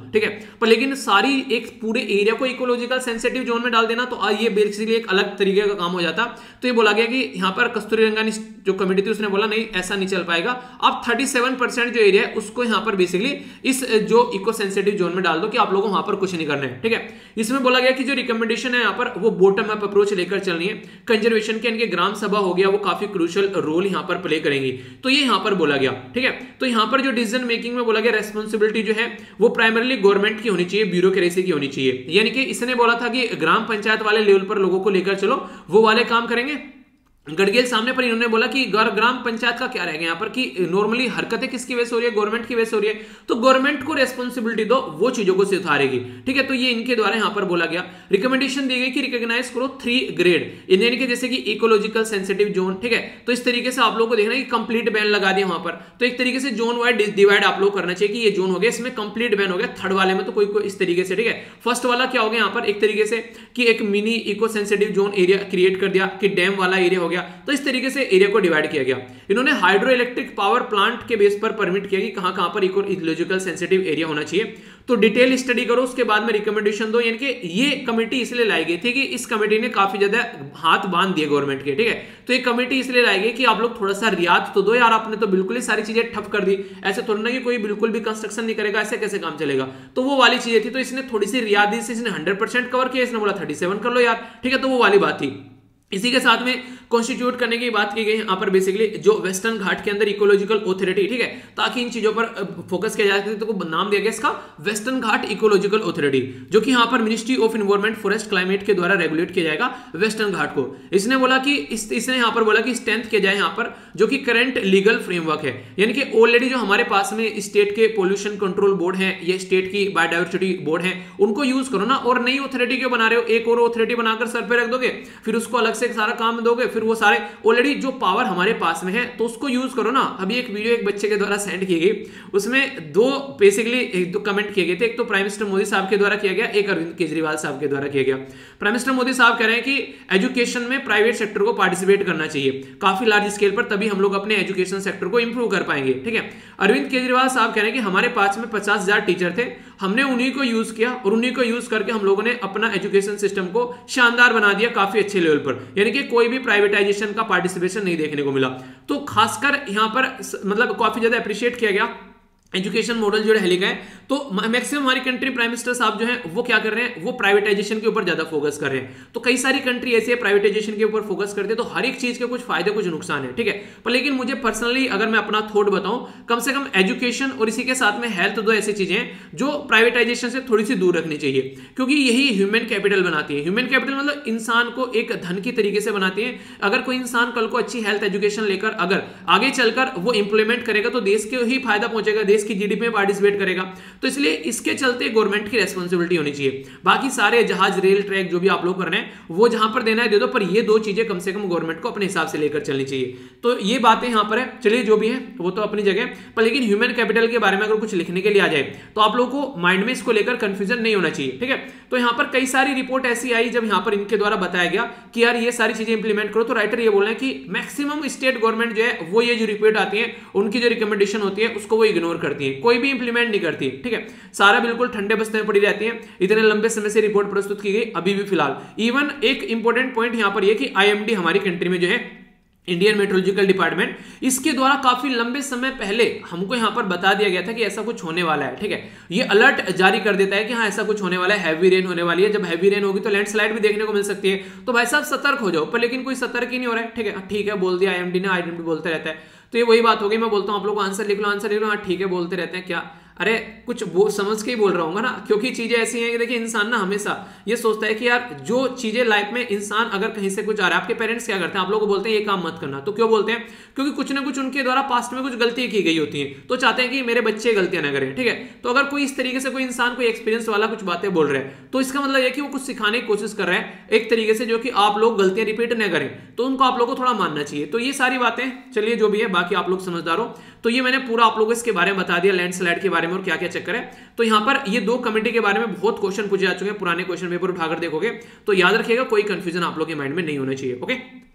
पर लेकिन सारी एक पूरे एरिया को इकोलॉजिकल सेंसिटिव जोन में डाल देना तो ये बेसिकली एक अलग तरीके का काम हो जाता। तो ये बोला गया कि यहाँ पर कस्तूरीरंगन जो कमेटी थी उसने बोला नहीं ऐसा नहीं चल पाएगा, आप 37% जो एरिया है उसको यहाँ पर बेसिकली इस जो इको सेंसिटिव जोन में डाल दो कि आप लोगों को वहां पर कुछ नहीं करना है। ठीक है, इसमें बोला गया कि जो रिकमेंडेशन है यहाँ पर वो बॉटम अप अप्रोच लेकर चलनी है। कंजर्वेशन के इनके ग्राम सभा हो गया वो काफी क्रूशियल रोल यहाँ पर प्ले करेंगी, तो ये यहाँ पर बोला गया। ठीक है, तो यहाँ पर जो डिसीजन मेकिंग में बोला गया रेस्पॉन्सिबिलिटी जो है वो प्राइमरली गवर्नमेंट की होनी चाहिए, ब्यूरोक्रेसी की होनी चाहिए। यानी कि इसने बोला था कि ग्राम पंचायत वाले लेवल पर लोगों को लेकर चलो, वो वाले काम करेंगे गडगेल सामने। पर इन्होंने बोला कि ग्राम पंचायत का क्या रहेगा यहाँ पर कि नॉर्मली हरकतें किसकी वजह से हो रही है, गवर्नमेंट की वजह से हो रही है, तो गवर्नमेंट को रेस्पॉन्सिबिलिटी दो, वो चीजों को सुधारेगी। ठीक है, तो ये इनके द्वारा यहाँ पर बोला गया। रिकमेंडेशन दी गई कि रिकॉग्नाइज करो 3 ग्रेड यानी कि जैसे कि इकोलॉजिकल सेंसिटिव जोन। ठीक है, तो इस तरीके से आप लोगों को देखना है कि कंप्लीट बैन लगा दिया वहां पर, तो एक तरीके से जोन वाइड डिवाइड आप लोग करना चाहिए कि ये जोन हो गया, इसमें कंप्लीट बैन हो गया। थर्ड वाले में तो कोई इस तरीके से। ठीक है, फर्स्ट वाला क्या हो गया यहाँ पर एक तरीके से कि एक mini eco sensitive zone area create कर दिया कि डैम वाला एरिया हो गया, तो इस तरीके से एरिया को डिवाइड किया गया। इन्होंने हाइड्रो इलेक्ट्रिक पावर प्लांट के बेस पर परमिट किया कि कहां-कहां पर इकोलॉजिकल सेंसिटिव एरिया होना चाहिए, तो डिटेल स्टडी करो उसके बाद में रिकमेंडेशन दो। यानी कि ये कमेटी इसलिए लाई गई थी कि इस कमेटी ने काफी ज्यादा हाथ बांध दिए गवर्नमेंट के। ठीक है, तो ये कमेटी इसलिए लाई गई कि आप लोग थोड़ा सा रियायत तो दो यार, आपने तो बिल्कुल ही सारी चीजें ठप कर दी, ऐसे थोड़ा ना कि कोई बिल्कुल भी कंस्ट्रक्शन नहीं करेगा, ऐसे कैसे काम चलेगा, तो वो वाली चीजें थी। तो इसने थोड़ी सी रियायत दी, इसने 100% कवर किया, इसने बोला 37 कर लो यार। ठीक है, तो वो वाली बात थी। इसी के साथ में कॉन्स्टिट्यूट करने की बात की गई यहाँ पर बेसिकली जो वेस्टर्न घाट के अंदर इकोलॉजिकल ऑथोरिटी। ठीक है, ताकि इन चीजों पर फोकस किया जा सके, तो नाम दिया गया इसका वेस्टर्न घाट इकोलॉजिकल ऑथोरिटी, जो कि यहाँ पर ministry of environment forest climate के द्वारा रेगुलेट किया जाएगा वेस्टर्न घाट को। इसने बोला कि इसने यहाँ पर बोला कि स्ट्रेंथ किया जाए यहाँ पर जो कि करंट लीगल फ्रेमवर्क है, यानी कि ऑलरेडी जो हमारे पास में स्टेट के पोल्यूशन कंट्रोल बोर्ड है या स्टेट की बायोडाइवर्सिटी बोर्ड है उनको यूज करो ना, और नई ऑथोरिटी क्यों बना रहे हो, एक और ऑथोरिटी बनाकर सर पे रख दोगे, फिर उसको अलग से सारा काम दोगे, फिर वो सारे ऑलरेडी जो पावर हमारे पास में है तो उसको यूज करो ना। अभी एक वीडियो एक बच्चे के द्वारा सेंड की गई, उसमें दो बेसिकली एक दो कमेंट किए गए थे, एक तो प्राइम मिनिस्टर मोदी साहब के द्वारा किया गया, एक अरविंद केजरीवाल साहब के द्वारा किया गया। प्राइम मिनिस्टर मोदी साहब कह रहे हैं कि एजुकेशन में प्राइवेट सेक्टर को पार्टिसिपेट करना चाहिए काफी लार्ज स्केल पर, तभी हम लोग अपने एजुकेशन सेक्टर को इंप्रूव कर पाएंगे। ठीक है, अरविंद केजरीवाल साहब कह रहे हैं कि हमारे पास में 50,000 टीचर थे, हमने उन्हीं को यूज किया और उन्हीं को यूज करके हम लोगों ने अपना एजुकेशन सिस्टम को शानदार बना दिया काफी अच्छे लेवल पर, यानी कि कोई भी प्राइवेटाइजेशन का पार्टिसिपेशन नहीं देखने को मिला। तो खासकर यहां पर मतलब काफी ज्यादा अप्रिशिएट किया गया एजुकेशन मॉडल जो है है। तो मैक्सिमम हमारी कंट्री प्राइम मिनिस्टर साहब जो है वो क्या कर रहे हैं, वो प्राइवेटाइजेशन के ऊपर ज्यादा फोकस कर रहे हैं। तो कई सारी कंट्री ऐसी है प्राइवेटाइजेशन के ऊपर फोकस करते हैं, तो हर एक चीज के कुछ फायदे कुछ नुकसान है। ठीक है, पर लेकिन मुझे पर्सनली अगर मैं अपना थॉट बताऊं, कम से कम एजुकेशन और इसी के साथ में हेल्थ दो ऐसी चीजें हैं जो प्राइवेटाइजेशन से थोड़ी सी दूर रखनी चाहिए, क्योंकि यही ह्यूमन कैपिटल बनाती है। ह्यूमन कैपिटल मतलब इंसान को एक धन की तरीके से बनाती है। अगर कोई इंसान कल को अच्छी हेल्थ एजुकेशन लेकर अगर आगे चलकर वो इंप्लीमेंट करेगा तो देश के ही फायदा पहुंचेगा, देश की जीडीपी में पार्टिसिपेट करेगा। तो इसलिए इसके चलते गवर्नमेंट की रेस्पॉन्सिबिलिटी होनी चाहिए। बाकी सारे जहाज रेल ट्रैक जो भी आप लोग कर रहे हैं वो जहां पर देना है दे दो, पर ये दो चीजें कम से कम गवर्नमेंट को अपने हिसाब से लेकर चलनी चाहिए। तो ये बातें यहां पर है, चलिए जो भी है वो तो अपनी जगह, पर लेकिन ह्यूमन कैपिटल के बारे में अगर कुछ लिखने के लिए आ जाए तो आप लोगों को माइंड में इसको लेकर कंफ्यूजन नहीं होना चाहिए। ठीक है, तो यहां पर कई सारी रिपोर्ट ऐसी आई जब यहां पर इनके द्वारा बताया गया कि यार ये सारी चीजें इंप्लीमेंट करो, तो राइटर ये बोल रहे हैं कि मैक्सिमम स्टेट गवर्नमेंट जो है वो ये जो रिपोर्ट आती है उनकी जो रिकमेंडेशन होती है उसको वो इग्नोर करती है, कोई भी इंप्लीमेंट नहीं करती। ठीक है, सारा बिल्कुल ठंडे बस्ते में पड़ी रहती है। इतने लंबे समय से रिपोर्ट प्रस्तुत की गई, अभी भी फिलहाल इवन एक इंपॉर्टेंट पॉइंट यहां पर यह कि आईएमडी हमारी कंट्री में जो है इंडियन मेट्रोलॉजिकल डिपार्टमेंट, इसके द्वारा काफी लंबे समय पहले हमको यहां पर बता दिया गया था कि ऐसा कुछ होने वाला है। ठीक है, ये अलर्ट जारी कर देता है कि हाँ ऐसा कुछ होने वाला है, हैवी रेन होने वाली है। जब हैवी रेन होगी तो लैंडस्लाइड भी देखने को मिल सकती है, तो भाई साहब सतर्क हो जाओ। पर लेकिन कोई सतर्क ही नहीं हो रहा है। ठीक है बोल दिया आईएमडी ने, आईएमडी बोलते रहता है। तो ये वही बात हो गई, मैं बोलता हूं आप लोग आंसर लिख लो, आंसर लिख लो, हाँ ठीक है बोलते रहते हैं क्या, अरे कुछ वो समझ के ही बोल रहा हूँ ना, क्योंकि चीजें ऐसी हैं कि देखिए इंसान ना हमेशा ये सोचता है कि यार जो चीजें लाइफ में इंसान अगर कहीं से कुछ आ रहा है, आपके पेरेंट्स क्या करते हैं, आप लोगों को बोलते हैं ये काम मत करना, तो क्यों बोलते हैं, क्योंकि कुछ ना कुछ उनके द्वारा पास्ट में कुछ गलतियां की गई होती हैं, तो चाहते हैं कि मेरे बच्चे गलतियां ना करें। ठीक है, तो अगर कोई इस तरीके से कोई इंसान कोई एक्सपीरियंस वाला कुछ बातें बोल रहे हैं तो इसका मतलब है कि वो कुछ सिखाने की कोशिश कर रहे हैं एक तरीके से, जो कि आप लोग गलतियां रिपीट न करें, तो उनको आप लोगों को थोड़ा मानना चाहिए। तो ये सारी बातें चलिए जो भी है, बाकी आप लोग समझदार हो। तो ये मैंने पूरा आप लोगों को इसके बारे में बता दिया, लैंडस्लाइड के बारे में और क्या क्या चक्कर है। तो यहां पर ये दो कमेटी के बारे में बहुत क्वेश्चन पूछे जा चुके हैं, पुराने क्वेश्चन पेपर उठाकर देखोगे तो याद रखिएगा, कोई कंफ्यूजन आप लोगों के माइंड में नहीं होना चाहिए। ओके,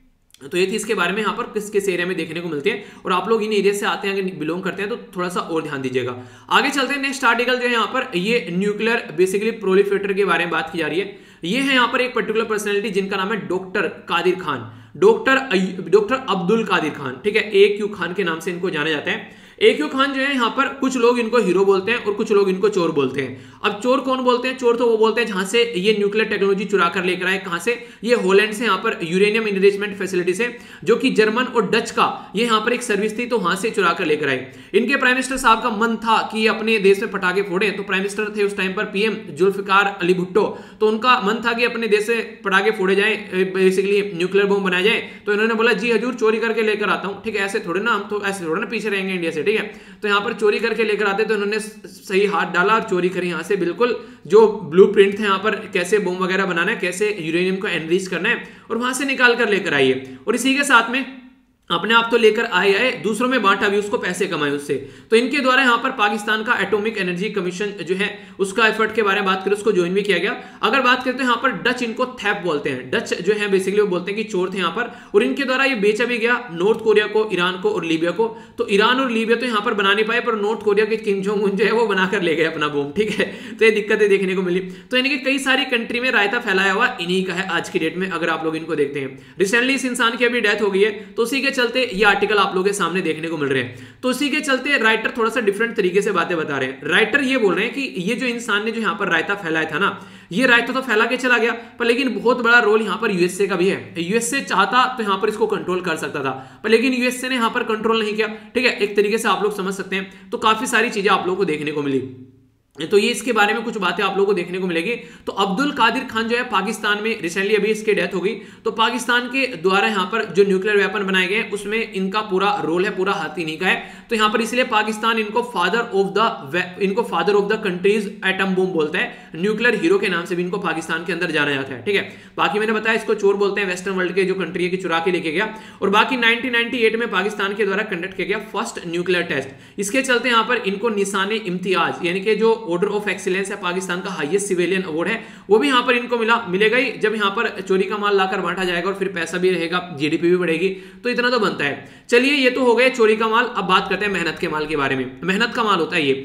तो ये थी इसके बारे में यहाँ पर किस किस एरिया में देखने को मिलती है, और आप लोग इन एरिया से आते हैं अगर बिलोंग करते हैं तो थोड़ा सा और ध्यान दीजिएगा। आगे चलते हैं, नेक्स्ट आर्टिकल जो है यहाँ पर ये न्यूक्लियर बेसिकली प्रोलिफरेटर के बारे में बात की जा रही है। ये है यहाँ पर एक पर्टिकुलर पर्सनैलिटी जिनका नाम है डॉक्टर कादिर खान, डॉक्टर अब्दुल कादिर खान, ठीक है, AQ खान के नाम से इनको जाना जाता है। AQ खान जो है यहाँ पर कुछ लोग इनको हीरो बोलते हैं और कुछ लोग इनको चोर बोलते हैं। अब चोर कौन बोलते हैं? चोर तो वो बोलते हैं जहां से ये न्यूक्लियर टेक्नोलॉजी चुरा कर लेकर आए। कहां से? ये हॉलैंड से यहाँ पर यूरेनियम इनरिचमेंट फैसिलिटी से, जो कि जर्मन और डच का ये यहाँ पर एक सर्विस थी, तो वहां से चुरा कर लेकर आए। इनके प्राइम मिनिस्टर साहब का मन था कि अपने देश में पटाखे फोड़े, तो प्राइम मिनिस्टर थे उस टाइम पर PM जुल्फिकार अली भुट्टो, तो उनका मन था कि अपने देश से पटाखे फोड़े जाए, बेसिकली न्यूक्लियर बम बनाया जाए। तो इन्होंने बोला जी हजूर चोरी करके लेकर आता हूं, ठीक है, ऐसे थोड़े ना, हम तो ऐसे थोड़े ना पीछे रहेंगे इंडिया से, ठीक है। तो यहाँ पर चोरी करके लेकर आते, तो इन्होंने सही हाथ डाला और चोरी करी यहाँ से, बिल्कुल जो ब्लूप्रिंट थे यहाँ पर कैसे बम वगैरह बनाना है, कैसे यूरेनियम को एनरिच करना है, और वहां से निकाल कर लेकर आइए। और इसी के साथ में अपने आप तो लेकर आए, दूसरों में बांटा भी, उसको पैसे कमाए उससे। तो इनके द्वारा यहाँ पर पाकिस्तान का एटॉमिक एनर्जी कमीशन जो है उसका एफर्ट के बारे में बात करें, उसको ज्वाइन भी किया गया। अगर बात करते हैं यहाँ पर डच, इनको थैप बोलते हैं, डच जो है बेसिकली वो बोलते हैं कि चोर थे यहाँ पर, और इनके द्वारा ये बेचा भी गया नॉर्थ कोरिया को, ईरान को और लीबिया को। तो ईरान और लीबिया तो यहाँ पर बना नहीं पाए, पर नॉर्थ कोरिया के किम जोंग उन जो है वो बनाकर ले गए अपना बम, ठीक है। तो ये दिक्कतें देखने को मिली। तो इनके कई सारी कंट्री में रायता फैलाया हुआ इन्हीं का है आज की डेट में, अगर आप लोग इनको देखते हैं। रिसेंटली इस इंसान की अभी डेथ हो गई है, तो उसी के चलते ये आर्टिकल आप लोगों के सामने देखने को मिल रहे हैं। तो इसी के चलते राइटर थोड़ा सा डिफरेंट तरीके से बातें बता रहे हैं। राइटर ये बोल रहे हैं कि ये जो इंसान ने जो यहाँ पर रायता फैलाया था ना, ये रायता तो फैला के चला गया, पर लेकिन बहुत बड़ा रोल यहाँ पर यूएसए का भी है। यूएसए चाहता तो यहाँ पर इसको कंट्रोल कर सकता था, पर लेकिन यूएसए ने यहाँ पर कंट्रोल नहीं किया, ठीक है। एक तरीके से आप लोग समझ सकते हैं। तो काफी सारी चीजें आप लोगों को देखने को मिली। तो ये इसके बारे में कुछ बातें आप लोगों को देखने को मिलेगी। तो अब्दुल कादिर खान जो है पाकिस्तान में रिसेंटली अभी इसकी डेथ हो गई। तो पाकिस्तान के द्वारा यहाँ पर जो न्यूक्लियर वेपन बनाए गए उसमें इनका पूरा रोल है, पूरा हाथ इन्हीं का है। तो यहाँ पर इसलिए पाकिस्तान इनको father of the country's atom bomb बोलता है, न्यूक्लियर हीरो के नाम से भी इनको पाकिस्तान के अंदर जाना जाता है, ठीक है। बाकी मैंने बताया इसको चोर बोलते हैं, वेस्टर्न वर्ल्ड के जो कंट्री है कि चुरा के लेके गया। और बाकी 1998 में पाकिस्तान के द्वारा कंडक्ट किया गया फर्स्ट न्यूक्लियर टेस्ट। इसके चलते यहाँ पर इनको निशाने इम्तियाज यानी कि जो ऑर्डर ऑफ एक्सीलेंस है, पाकिस्तान का हाईएस्ट सिविलियन अवार्ड है, वो भी यहां पर इनको मिलेगा ही, जब यहां पर चोरी का माल लाकर बांटा जाएगा और फिर पैसा भी रहेगा, जीडीपी भी बढ़ेगी, तो इतना तो बनता है। चलिए ये तो हो गए चोरी का माल। अब बात करते हैं मेहनत के माल के बारे में। मेहनत का माल होता है ये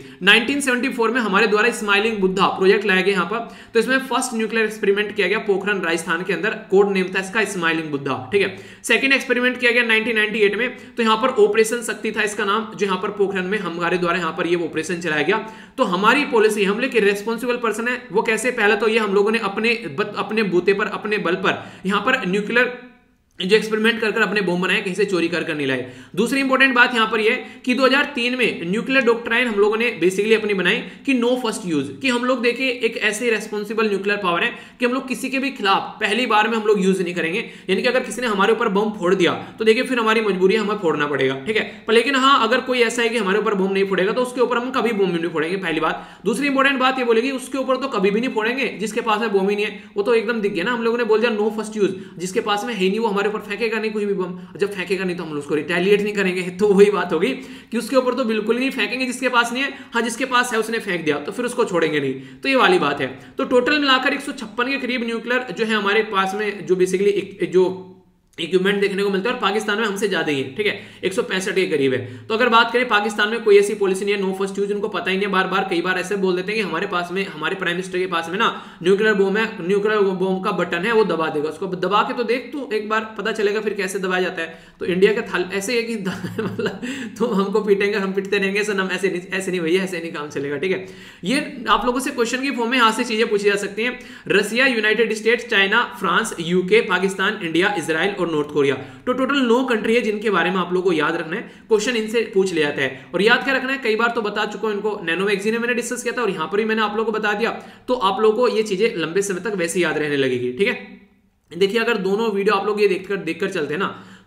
1974 में हमारे द्वारा स्माइलिंग बुद्धा प्रोजेक्ट लाया गया यहाँ पर। तो इसमें फर्स्ट न्यूक्लियर एक्सपेरिमेंट किया गया पोखरण राजस्थान के अंदर, कोड नेम था इसका स्माइलिंग बुद्धा, ठीक है। सेकंड एक्सपेरिमेंट किया गया 1998 में, तो यहाँ पर ऑपरेशन शक्ति था इसका नाम, जो यहाँ पर पोखरण में हमारे द्वारा यहाँ पर ये ऑपरेशन चलाया गया। तो हमारी पॉलिसी, हम लोग रेस्पॉन्सिबल पर्सन है वो कैसे, पहले तो ये हम लोगों ने अपने बूते पर, अपने बल पर यहाँ पर न्यूक्लियर जो एक्सपेरिमेंट कर अपने बम बनाए, कहीं से चोरी कर नहीं लाए। दूसरी इंपॉर्टेंट बात यहां पर यह कि 2003 में न्यूक्लियर डॉक्ट्राइन हम लोगों ने बेसिकली अपनी बनाई कि नो फर्स्ट यूज, कि हम लोग देखिए एक ऐसे रेस्पॉन्सिबल न्यूक्लियर पावर है कि हम लोग किसी के भी खिलाफ पहली बार में हम लोग यूज नहीं करेंगे। यानी कि अगर किसी ने हमारे ऊपर बम फोड़ दिया तो देखिए फिर हमारी मजबूरी है, हमें फोड़ना पड़ेगा, ठीक है। पर लेकिन हाँ, अगर कोई ऐसा है कि हमारे ऊपर बम नहीं फोड़ेगा तो उसके ऊपर हम कभी बम नहीं फोड़ेंगे, पहली बात। दूसरी इंपॉर्टेंट बात ये बोलेगी उसके ऊपर तो कभी भी नहीं फोड़ेंगे जिसके पास में बम ही नहीं है, वो तो एकदम दिख गया ना, हम लोगों ने बोल दिया नो फर्स्ट यूज, जिसके पास में है नहीं वो हमारे ऊपर फेंकेगा नहीं कुछ भी बम, जब फेंकेगा नहीं तो हम उसको रिटेलिएट नहीं करेंगे। तो वही बात होगी कि उसके ऊपर तो बिल्कुल ही नहीं फेंकेंगे जिसके पास नहीं है, हाँ जिसके पास है उसने फेंक दिया तो फिर उसको छोड़ेंगे नहीं, तो ये वाली बात है। तो टोटल मिलाकर 156 के करीब न्यूक्लियर जो है हमारे पास में जो बेसिकली जो इक्विपमेंट देखने को मिलता है, और पाकिस्तान में हमसे ज्यादा ही है, ठीक है, 165 के करीब है। तो अगर बात करें पाकिस्तान में कोई ऐसी पॉलिसी नहीं है नो फर्स्ट यूज, उनको पता ही नहीं, बार कई बार ऐसे बोल देते हैं कि हमारे पास में, हमारे प्राइम मिनिस्टर के पास में ना न्यूक्लियर बम है, न्यूक्लियर बम का बटन है, वो दबा देगा, उसको दबा के तो देख तो एक बार पता चलेगा फिर कैसे दबाया जाता है। तो इंडिया का थाल ऐसे है कि मतलब तो हमको पीटेंगे, हम पिटते रहेंगे सनम, ऐसे नहीं भैया, ऐसे नहीं काम चलेगा, ठीक है। ये आप लोगों से क्वेश्चन की फॉर्म में यहाँ से चीजें पूछी जा सकती हैं। Russia, United States, China, France, UK, Pakistan, India, Israel और नॉर्थ कोरिया। तो टोटल 9 कंट्री है जिनके बारे में आप लोगों को याद रखना है, क्वेश्चन इनसे पूछ लिया जाता है। और याद क्या रखना है, कई बार तो बता चुका हूं इनको, नैनो मैगजीन में मैंने डिस्कस किया था और यहां पर भी मैंने आप लोगों को बता दिया, तो आप लोगों को ये चीजें लंबे समय तक वैसे याद रहने लगेगी, ठीक है। देखिए अगर दोनों वीडियो आप लोग ये देखकर चलते हैं ना,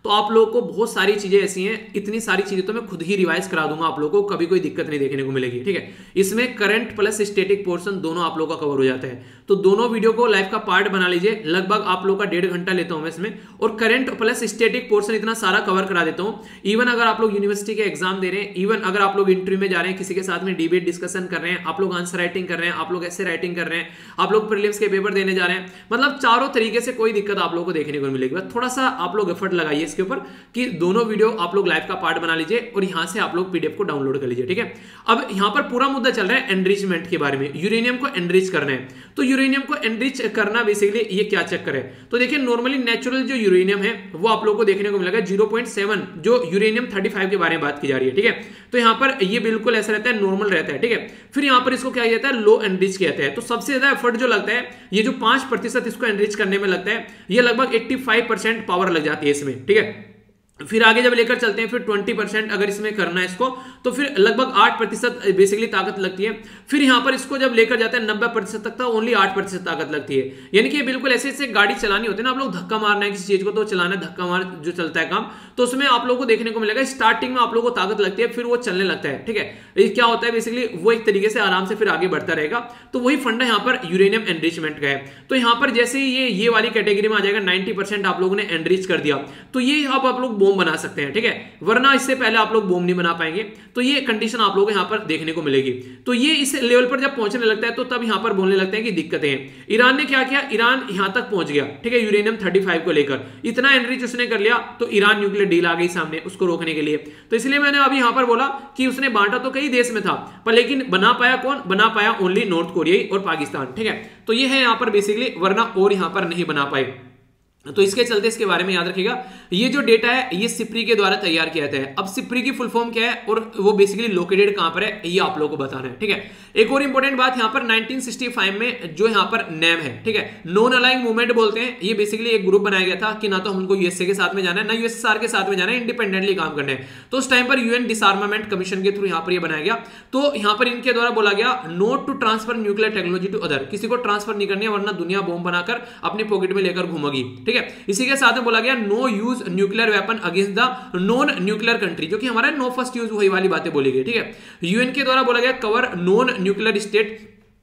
तो आप लोगों को बहुत सारी चीजें ऐसी हैं, इतनी सारी चीजें तो मैं खुद ही रिवाइज करा दूंगा आप लोगों को, कभी कोई दिक्कत नहीं देखने को मिलेगी, ठीक है। इसमें करंट प्लस स्टैटिक पोर्शन दोनों आप लोगों का कवर हो जाता है, तो दोनों वीडियो को लाइव का पार्ट बना लीजिए। लगभग आप लोगों का 1.5 घंटा लेता हूं मैं इसमें, और करंट प्लस स्टैटिक पोर्शन इतना सारा कवर करा देता हूं। इवन अगर आप लोग यूनिवर्सिटी के एग्जाम दे रहे हैं, इवन अगर आप लोग इंटरव्यू में जा रहे हैं, किसी के साथ में डिबेट डिस्कशन कर रहे हैं, आप लोग आंसर राइटिंग कर रहे हैं, आप लोग ऐसे राइटिंग कर रहे हैं, आप लोग प्रीलिम्स के पेपर देने जा रहे हैं, मतलब चारों तरीके से कोई दिक्कत आप लोगों को देखने को मिलेगी। बस थोड़ा सा आप लोग एफर्ट लगाइए इसके ऊपर कि दोनों वीडियो आप लोग लाइव का पार्ट बना लीजिए और यहां से आप लोग पीडीएफ को डाउनलोड कर लीजिए, ठीक है। अब यहां पर पूरा मुद्दा चल रहा है एनरिचमेंट के बारे में, यूरेनियम को एनरिच करना है। तो यूरेनियम को एनरिच करना बेसिकली ये क्या चक्कर है, तो देखिए नॉर्मली नेचुरल जो यूरेनियम है वो आप लोगों को देखने को मिलेगा 0.7, जो यूरेनियम 35 के बारे में बात की जा रही है, ठीक है। तो यहां पर ये बिल्कुल ऐसा रहता है, नॉर्मल रहता है, ठीक है। फिर यहां पर इसको क्या कहता है, लो एनरिच कहते हैं। तो सबसे ज्यादा एफर्ट जो लगता है, ये जो 5% इसको एनरिच करने में लगता है, ये लगभग 85% पावर लग जाती है इसमें, ठीक है। फिर आगे जब लेकर चलते हैं, फिर 20% अगर इसमें करना है इसको, तो फिर लगभग 8% बेसिकली ताकत लगती है। फिर यहां पर इसको जब लेकर जाते हैं 90% तक, तो ओनली 8% ताकत लगती है। यानी कि बिल्कुल ऐसे ऐसे गाड़ी चलानी होती है ना, आप लोग धक्का मारना है किसी चीज को, तो चलाना है, धक्का मार जो चलता है काम, तो उसमें आप लोगों को देखने को मिलेगा स्टार्टिंग में आप लोगों को ताकत लगती है, फिर वो चलने लगता है, ठीक है। ये क्या होता है बेसिकली, वो एक तरीके से आराम से फिर आगे बढ़ता रहेगा। तो वही फंडा यहाँ पर यूरेनियम एनरिचमेंट का है। तो यहाँ पर जैसे ही ये वाली कैटेगरी में आ जाएगा, 90% आप लोगों ने एनरिच कर दिया, तो ये अब आप लोग बॉम्ब बना सकते हैं, ठीक है। वरना इससे पहले आप लोग बॉम्ब नहीं बना पाएंगे। तो ये कंडीशन आप लोगों को यहां पर देखने को मिलेगी। तो ये इस लेवल पर जब पहुंचने लगता है, तो तब यहां पर बोलने लगते हैं कि दिक्कतें हैं। ईरान ने क्या किया, ईरान यहां तक पहुंच गया, ठीक है, यूरेनियम 35 को लेकर इतना एनरिच उसने कर लिया, तो ईरान न्यूक्लियर डील आ गई सामने उसको रोकने के लिए। तो इसलिए मैंने अभी यहां पर बोला कि उसने बांटा तो कई देश में था, पर लेकिन बना पाया कौन, बना पाया ओनली नॉर्थ कोरिया और पाकिस्तान, ठीक है। तो ये है यहां पर बेसिकली, वरना और यहां पर नहीं बना पाए। तो इसके चलते इसके बारे में याद रखिएगा, ये जो डेटा है ये सिप्री के द्वारा तैयार किया जाता है। अब सिप्री की फुल फॉर्म क्या है और वो बेसिकली लोकेटेड कहां पर है, ये आप लोगों को बताना है, ठीक है। एक और इंपॉर्टेंट बात, यहां पर 1965 में जो यहां पर नेम है, ठीक है, नॉन अलाइंग मूवमेंट बोलते हैं। ये बेसिकली एक ग्रुप बनाया गया था कि ना तो हमको यूएसए के साथ में जाना है, ना यूएसएसआर के साथ में जाना है, इंडिपेंडेंटली काम करने है। तो उस टाइम पर यूएन डिसआर्मामेंट कमीशन के थ्रू यहां पर ये बनाया गया। तो यहां पर इनके द्वारा बोला गया, not to transfer nuclear technology to other, किसी को ट्रांसफर नहीं करनी है, वरना दुनिया बॉम्ब बनाकर अपने पॉकेट में लेकर घूमेगी, ठीक है। इसी के साथ में बोला गया, no use nuclear weapon against the non nuclear country, जो कि हमारा नो फर्स्ट यूज, वही वाली बातें बोली गई, ठीक है। यूएन के द्वारा बोला गया, कवर नॉन न्यूक्लियर स्टेट,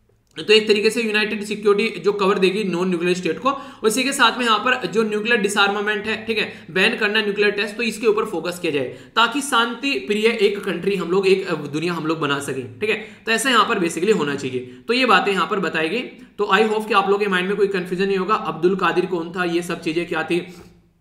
तो एक तरीके से यूनाइटेड सिक्योरिटी जो कवर देगी नॉन न्यूक्लियर स्टेट को। उसी के साथ में यहां पर जो न्यूक्लियर डिसआर्मामेंट है, ठीक है, बैन करना न्यूक्लियर टेस्ट, तो इसके ऊपर फोकस किया जाए, ताकि शांति प्रिय एक कंट्री हम लोग, एक दुनिया हम लोग बना सकें, ठीक है। तो ऐसा यहां पर बेसिकली होना चाहिए। तो ये बातें यहां पर बताई गई। तो आई होप कि आप लोगों के माइंड में कोई कंफ्यूजन नहीं होगा, अब्दुल कादिर कौन था, ये सब चीजें क्या थी,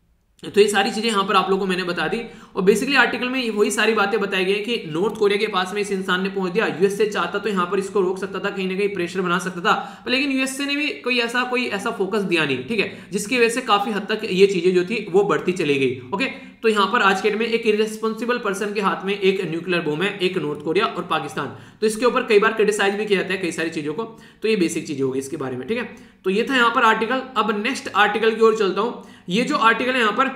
तो ये सारी चीजें यहां पर आप लोगों को मैंने बता दी। और बेसिकली आर्टिकल में वही सारी बातें बताई गई कि नॉर्थ कोरिया के पास में इस इंसान ने पहुंच दिया, यूएसए चाहता तो यहां पर इसको रोक सकता था, कहीं ना कहीं प्रेशर बना सकता था, लेकिन यूएसए ने भी कोई ऐसा फोकस दिया नहीं, ठीक है, जिसकी वजह से काफी हद तक ये चीजें जो थी वो बढ़ती चली गई। ओके, तो यहां पर आज के डेट में एक इररेस्पॉन्सिबल पर्सन के हाथ में एक न्यूक्लियर बम है, एक नॉर्थ कोरिया और पाकिस्तान। तो इसके ऊपर कई बार क्रिटिसाइज भी किया जाता है कई सारी चीजों को। तो ये बेसिक चीजें होगी इसके बारे में, ठीक है। तो ये था यहां पर आर्टिकल। अब नेक्स्ट आर्टिकल की ओर चलता हूं। ये जो आर्टिकल है यहां पर,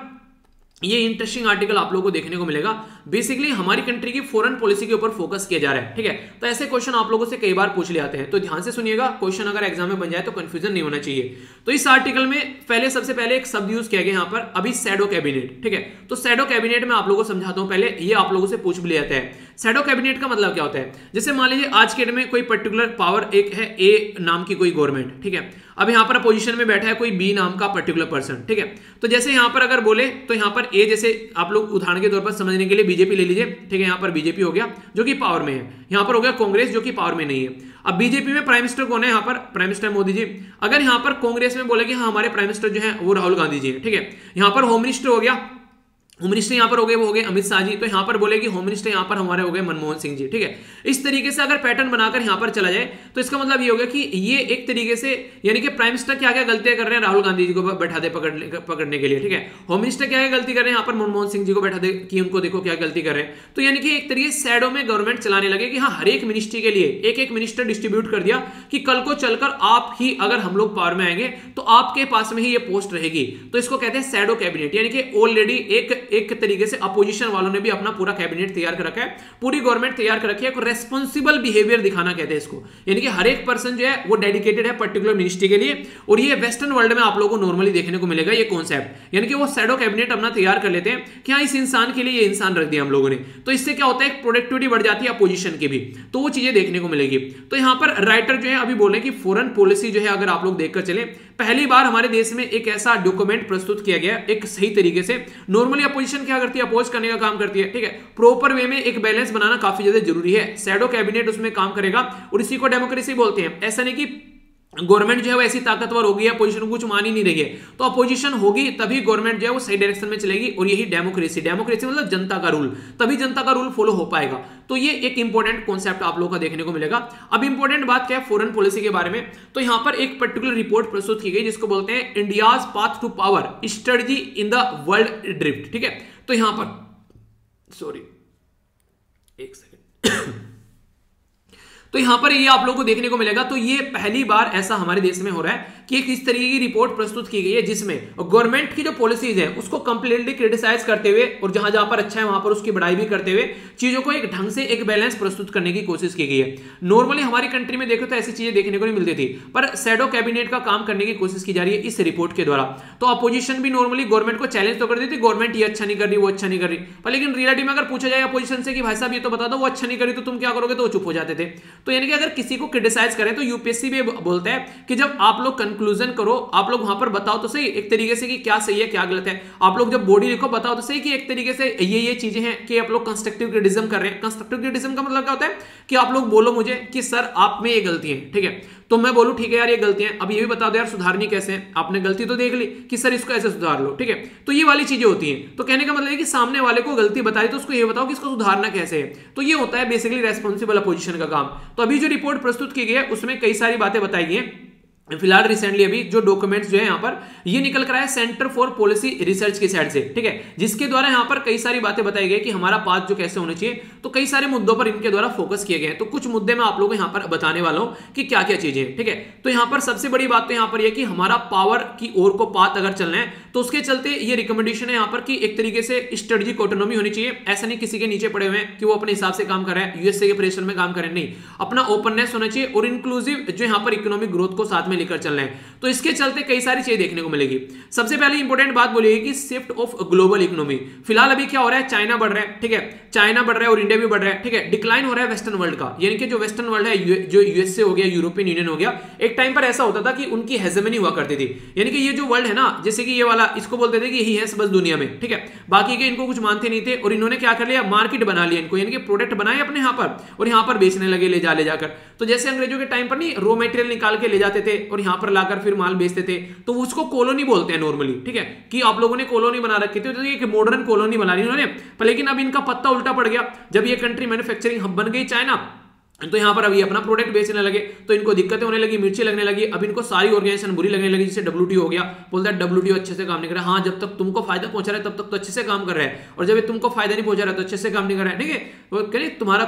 ये इंटरेस्टिंग आर्टिकल आप लोगों को देखने को मिलेगा। बेसिकली हमारी कंट्री की फॉरेन पॉलिसी के ऊपर फोकस किया जा रहा है, ठीक है। तो ऐसे क्वेश्चन आप लोगों से कई बार पूछ ले आते हैं, तो ध्यान से सुनिएगा, क्वेश्चन अगर एग्जाम में बन जाए तो कंफ्यूजन नहीं होना चाहिए। तो इस आर्टिकल में सबसे पहले एक शब्द यूज किया गया यहाँ पर, अभी शैडो कैबिनेट, ठीक है। तो शैडो कैबिनेट में आप लोगों को समझाता हूं, पहले ये आप लोगों से पूछ भी लिया जाता है। शैडो कैबिनेट का मतलब क्या होता है, जैसे मान लीजिए आज के डेट में कोई पर्टिकुलर पावर एक है, ए नाम की कोई गवर्नमेंट, ठीक है। अब यहां पर अपोजिशन में बैठा है कोई बी नाम का पर्टिकुलर पर्सन, ठीक है। तो जैसे यहां पर अगर बोले तो यहां पर ए, जैसे आप लोग उदाहरण के तौर पर समझने के लिए बीजेपी ले लीजिए, ठीक है। यहां पर बीजेपी हो गया जो कि पावर में है, यहां पर हो गया कांग्रेस जो कि पावर में नहीं है। अब बीजेपी में प्राइम मिनिस्टर कौन है, यहां पर प्राइम मिनिस्टर मोदी जी। अगर यहां पर कांग्रेस में बोले कि हाँ हमारे प्राइम मिनिस्टर जो है वो राहुल गांधी जी है, ठीक है। यहां पर होम मिनिस्टर हो गया, होम मिनिस्टर यहां पर हो गए, वो हो गए अमित शाह जी। तो यहां पर बोलेगी होम मिनिस्टर यहां पर हमारे हो गए मनमोहन सिंह जी, ठीक है। इस तरीके से अगर पैटर्न बनाकर यहां पर चला जाए तो इसका मतलब ये हो गया कि ये एक तरीके से, यानी कि प्राइम मिनिस्टर क्या क्या गलतियां कर रहे हैं राहुल गांधी जी को बैठा दे पकड़ने के लिए, ठीक है। होम मिनिस्टर क्या क्या गलती कर रहे हैं यहाँ पर मनमोहन सिंह जी को बैठा दे कि उनको देखो क्या गलती कर रहे हैं। तो यानी कि एक तरीके से शैडो में गवर्नमेंट चलाने लगे कि हाँ हर एक मिनिस्ट्री के लिए एक एक मिनिस्टर डिस्ट्रीब्यूट कर दिया कि कल को चलकर आप ही अगर हम लोग पावर में आएंगे तो आपके पास में ही ये पोस्ट रहेगी। तो इसको कहते हैं शैडो कैबिनेट, यानी कि ऑलरेडी एक एक तरीके से अपोजिशन वालों ने भी अपना पूरा कैबिनेट तैयार कर रखा है, पूरी गवर्नमेंट तैयार कर रखी है। रेस्पॉन्सिबल बिहेवियर दिखाना कहते हैं इसको, यानी कि हर एक पर्सन जो है वो डेडिकेटेड है पर्टिकुलर मिनिस्ट्री के लिए। और ये वेस्टर्न वर्ल्ड में आप लोगों को नॉर्मली देखने को मिलेगा ये कॉन्सेप्ट, यानी कि वो शैडो कैबिनेट अपना तैयार कर लेते हैं कि हाँ इस इंसान के लिए ये इंसान रख दिया हम लोगों ने, तो इससे क्या होता है एक प्रोडक्टिविटी बढ़ जाती है अपोजिशन की भी, तो वो चीजें देखने को मिलेगी। तो यहां पर राइटर जो है अभी बोल रहे हैं कि फॉरेन पॉलिसी जो है अगर आप लोग देखकर चले, पहली बार हमारे देश में एक ऐसा डॉक्यूमेंट प्रस्तुत किया गया एक सही तरीके से। नॉर्मली अपोजिशन क्या करती है, अपोज करने का काम करती है, ठीक है, प्रॉपर वे में एक बैलेंस बनाना काफी ज्यादा जरूरी है। शैडो कैबिनेट उसमें काम करेगा और इसी को डेमोक्रेसी बोलते हैं। ऐसा नहीं कि गवर्नमेंट जो है वो ऐसी ताकतवर होगी, अपोजिशन को कुछ मान ही नहीं रही है, तो अपोजिशन होगी तभी गवर्नमेंट जो है वो सही डायरेक्शन में चलेगी। और यही डेमोक्रेसी, डेमोक्रेसी मतलब जनता का रूल, तभी जनता का रूल फॉलो हो पाएगा। तो ये एक इंपॉर्टेंट कॉन्सेप्ट आप लोगों का देखने को मिलेगा। अब इंपॉर्टेंट बात क्या है फॉरेन पॉलिसी के बारे में, तो यहां पर एक पर्टिकुलर रिपोर्ट प्रस्तुत की गई जिसको बोलते हैं India's path to power strategy in the world drift, ठीक है। तो यहां पर सॉरी एक सेकेंड तो यहां पर ये आप लोगों को देखने को मिलेगा। तो ये पहली बार ऐसा हमारे देश में हो रहा है कि एक इस तरीके की रिपोर्ट प्रस्तुत की गई है जिसमें गवर्नमेंट की जो पॉलिसीज है उसको कंप्लीटली क्रिटिसाइज करते हुए और जहां जहां पर अच्छा है वहां पर उसकी बढ़ाई भी करते हुए चीजों को एक ढंग से एक बैलेंस प्रस्तुत करने की कोशिश की गई है। नॉर्मली हमारी कंट्री में देखो तो ऐसी चीजें देखने को नहीं मिलती थी, पर शैडो कैबिनेट का काम करने की कोशिश की जा रही है इस रिपोर्ट के द्वारा। तो अपोजिशन भी नॉर्मली गवर्नमेंट को चैलेंज तो कर देती, गवर्नमेंट ये अच्छा नहीं कर रही, वो अच्छा नहीं कर रही, पर लेकिन रियलिटी में अगर पूछा जाए अपोजिशन से कि भाई साहब ये तो बता दो वो अच्छा नहीं करी तो तुम क्या करोगे, तो वो चुप हो जाते थे। तो यानी कि अगर किसी को क्रिटिसाइज करें तो यूपीएससी भी बोलता है कि जब आप लोग कंक्लूजन करो, आप लोग वहां पर बताओ तो सही एक तरीके से कि क्या सही है क्या गलत है। आप लोग जब बॉडी लिखो बताओ तो सही कि एक तरीके से ये चीजें हैं कि आप लोग कंस्ट्रक्टिव क्रिटिसिज्म कर रहे हैं। कंस्ट्रक्टिव क्रिटिसिज्म का मतलब क्या होता है कि आप लोग बोलो मुझे कि सर आप में ये गलती है, ठीक है, तो मैं बोलूं ठीक है यार ये गलतियां, अब ये भी बता दो यार सुधारनी कैसे है, आपने गलती तो देख ली कि सर इसको ऐसे सुधार लो, ठीक है। तो ये वाली चीजें होती हैं। तो कहने का मतलब है कि सामने वाले को गलती बताई तो उसको ये बताओ कि इसको सुधारना कैसे है। तो ये होता है बेसिकली रेस्पॉन्सिबल अपोजिशन का काम। तो अभी जो रिपोर्ट प्रस्तुत की गई है उसमें कई सारी बातें बताई गई हैं। फिलहाल रिसेंटली अभी जो डॉक्यूमेंट्स जो है यहाँ पर ये निकल कर आया सेंटर फॉर पॉलिसी रिसर्च की साइड से, ठीक है, जिसके द्वारा यहाँ पर कई सारी बातें बताई गई कि हमारा पाथ जो कैसे होना चाहिए। तो कई सारे मुद्दों पर इनके द्वारा फोकस किए गए हैं। तो कुछ मुद्दे मैं आप लोगों को यहाँ पर बताने वाला हूँ कि क्या क्या चीजें हैं, ठीक है। तो यहाँ पर सबसे बड़ी बात तो यहाँ पर यह कि हमारा पावर की ओर को पाथ अगर चलना है तो उसके चलते ये रिकमेंडेशन है यहाँ पर कि एक तरीके से स्ट्रेटेजिक ऑटोनॉमी होनी चाहिए। ऐसा नहीं किसी के नीचे पड़े हुए हैं कि वो अपने हिसाब से काम कर रहा है, यूएसए के प्रेशर में काम करें, नहीं, अपना ओपननेस होना चाहिए और इंक्लूसिव जो यहाँ पर इकोनॉमिक ग्रोथ को साथ में लेकर चलना है। तो इसके चलते कई सारी चीजें देखने को मिलेगी। सबसे पहले इंपॉर्टेंट बात बोलिए कि शिफ्ट ऑफ ग्लोबल इकोनॉमी। फिलहाल अभी क्या हो रहा है, चाइना बढ़ रहा है, ठीक है, चाइना बढ़ रहा है और इंडिया भी बढ़ रहा है, ठीक है, डिक्लाइन हो रहा है वेस्टर्न वर्ल्ड का, यानी कि जो वेस्टर्न वर्ल्ड है जो यूएसए हो गया, यूरोपियन यूनियन हो गया, एक टाइम पर ऐसा होता था कि उनकी हेजेमनी हुआ करती थी, यानी कि ये जो वर्ल्ड है ना, जैसे कि ये वाला, इसको बोलते थे कि यही है बस दुनिया में, ठीक है, बाकी के इनको कुछ मानते नहीं थे और इन्होंने क्या कर लिया, मार्केट बना लिया इनको, यानी कि प्रोडक्ट बनाए अपने यहाँ पर और यहाँ पर बेचने लगे ले जाकर। तो जैसे अंग्रेजों के टाइम पर नहीं रॉ मटेरियल निकाल के ले जाते थे और यहाँ पर लाकर फिर माल बेचते थे, तो उसको कॉलोनी बोलते हैं नॉर्मली, ठीक है, कि आप लोगों ने कॉलोनी बना रखी थी, तो एक मॉडर्न कॉलोनी बना ली उन्होंने। पर लेकिन अब इनका पत्ता उल्टा पड़ गया, जब ये कंट्री मैन्युफैक्चरिंग हब बन गई चाइना, तो यहाँ पर अभी अपना प्रोडक्ट बेचने लगे तो इनको दिक्कतें होने लगी, मिर्ची लगने लगी, अब इनको सारी ऑर्गेनाइजेशन बुरी लगने लगी, जैसे डब्ल्यूटीओ हो गया, बोलता है डब्ल्यूटीओ अच्छे से काम नहीं कर रहा है। हाँ, जब तक तुमको फायदा पहुंचा रहा है तब तक तो अच्छे से काम कर रहा है, और जब ये तुमको फायदा नहीं पहुंचा रहा तो अच्छे से काम नहीं कर रहा है, ठीक है। वो कह तुम्हारा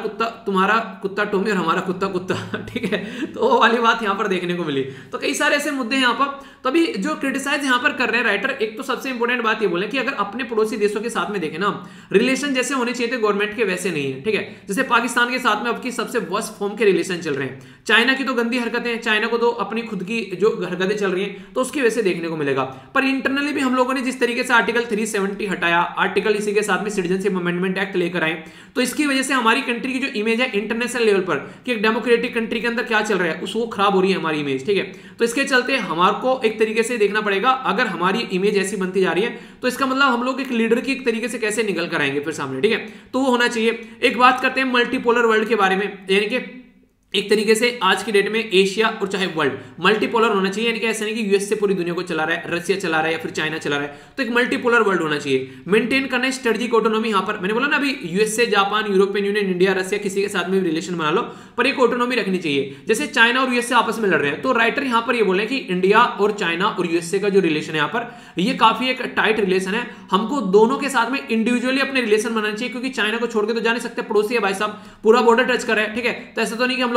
कुत्ता टोमी और हमारा कुत्ता, ठीक है, तो वो वाली बात यहाँ पर देखने को मिली। तो कई सारे ऐसे मुद्दे यहाँ पर, तो अभी जो क्रिटिसाइज यहाँ पर कर रहे हैं राइटर, एक तो सबसे इंपॉर्टेंट बात ये बोले कि अगर अपने पड़ोसी देशों के साथ में देखें ना, रिलेशन जैसे होने चाहिए थे गवर्नमेंट के वैसे नहीं है, ठीक है। जैसे पाकिस्तान के साथ में अब की सबसे वर्स्ट फॉर्म के रिलेशन चल रहे हैं, चाइना की तो गंदी हरकतें, चाइना को तो अपनी खुद की जो हरकतें चल रही हैं तो उसकी वजह से देखने को मिलेगा। पर इंटरनली भी हम लोगों ने जिस तरीके से आर्टिकल 370 हटाया, आर्टिकल इसी के साथ में सिटीजनशिप अमेंडमेंट एक्ट लेकर आए, तो इसकी वजह से हमारी कंट्री की जो इमेज है इंटरनेशनल लेवल पर कि एक डेमोक्रेटिक कंट्री के अंदर क्या चल रहा है उसको खराब हो रही है हमारी इमेज, ठीक है। तो इसके चलते हमारे को एक तरीके से देखना पड़ेगा, अगर हमारी इमेज ऐसी बनती जा रही है तो इसका मतलब हम लोग एक लीडर की एक तरीके से कैसे निकल कर आएंगे फिर सामने, ठीक है। तो वो होना चाहिए। एक बात करते हैं मल्टीपोलर वर्ल्ड के बारे में, यानी कि एक तरीके से आज की डेट में एशिया और चाहे वर्ल्ड मल्टीपोलर होना चाहिए, यानी कि ऐसा नहीं कि यूएसए पूरी दुनिया को चला रहा है, रशिया चला रहा है या फिर चाइना चला रहा है, तो एक मल्टीपोलर वर्ल्ड होना चाहिए। मेंटेन करना है स्ट्रेटेजिक ऑटोनॉमी। यहाँ पर मैंने बोला ना अभी USA, Japan, European Union, India, Russia, किसी के साथ में रिलेशन बना लो, पर एक ऑटोनॉमी रखनी चाहिए। जैसे चाइना और यूएसए आपस में लड़ रहे हैं, तो राइटर यहाँ पर ये बोले कि इंडिया और चाइना और यूएसए का जो रिलेशन है यहाँ पर, ये काफी एक टाइट रिलेशन है, हमको दोनों के साथ में इंडिविजुअली अपने रिलेशन बनाने चाहिए, क्योंकि चाइना को छोड़ के तो जा नहीं सकते, पड़ोसी है भाई साहब, पूरा बॉर्डर टच कर रहा है, ठीक है। तो ऐसा तो नहीं कि हम लोग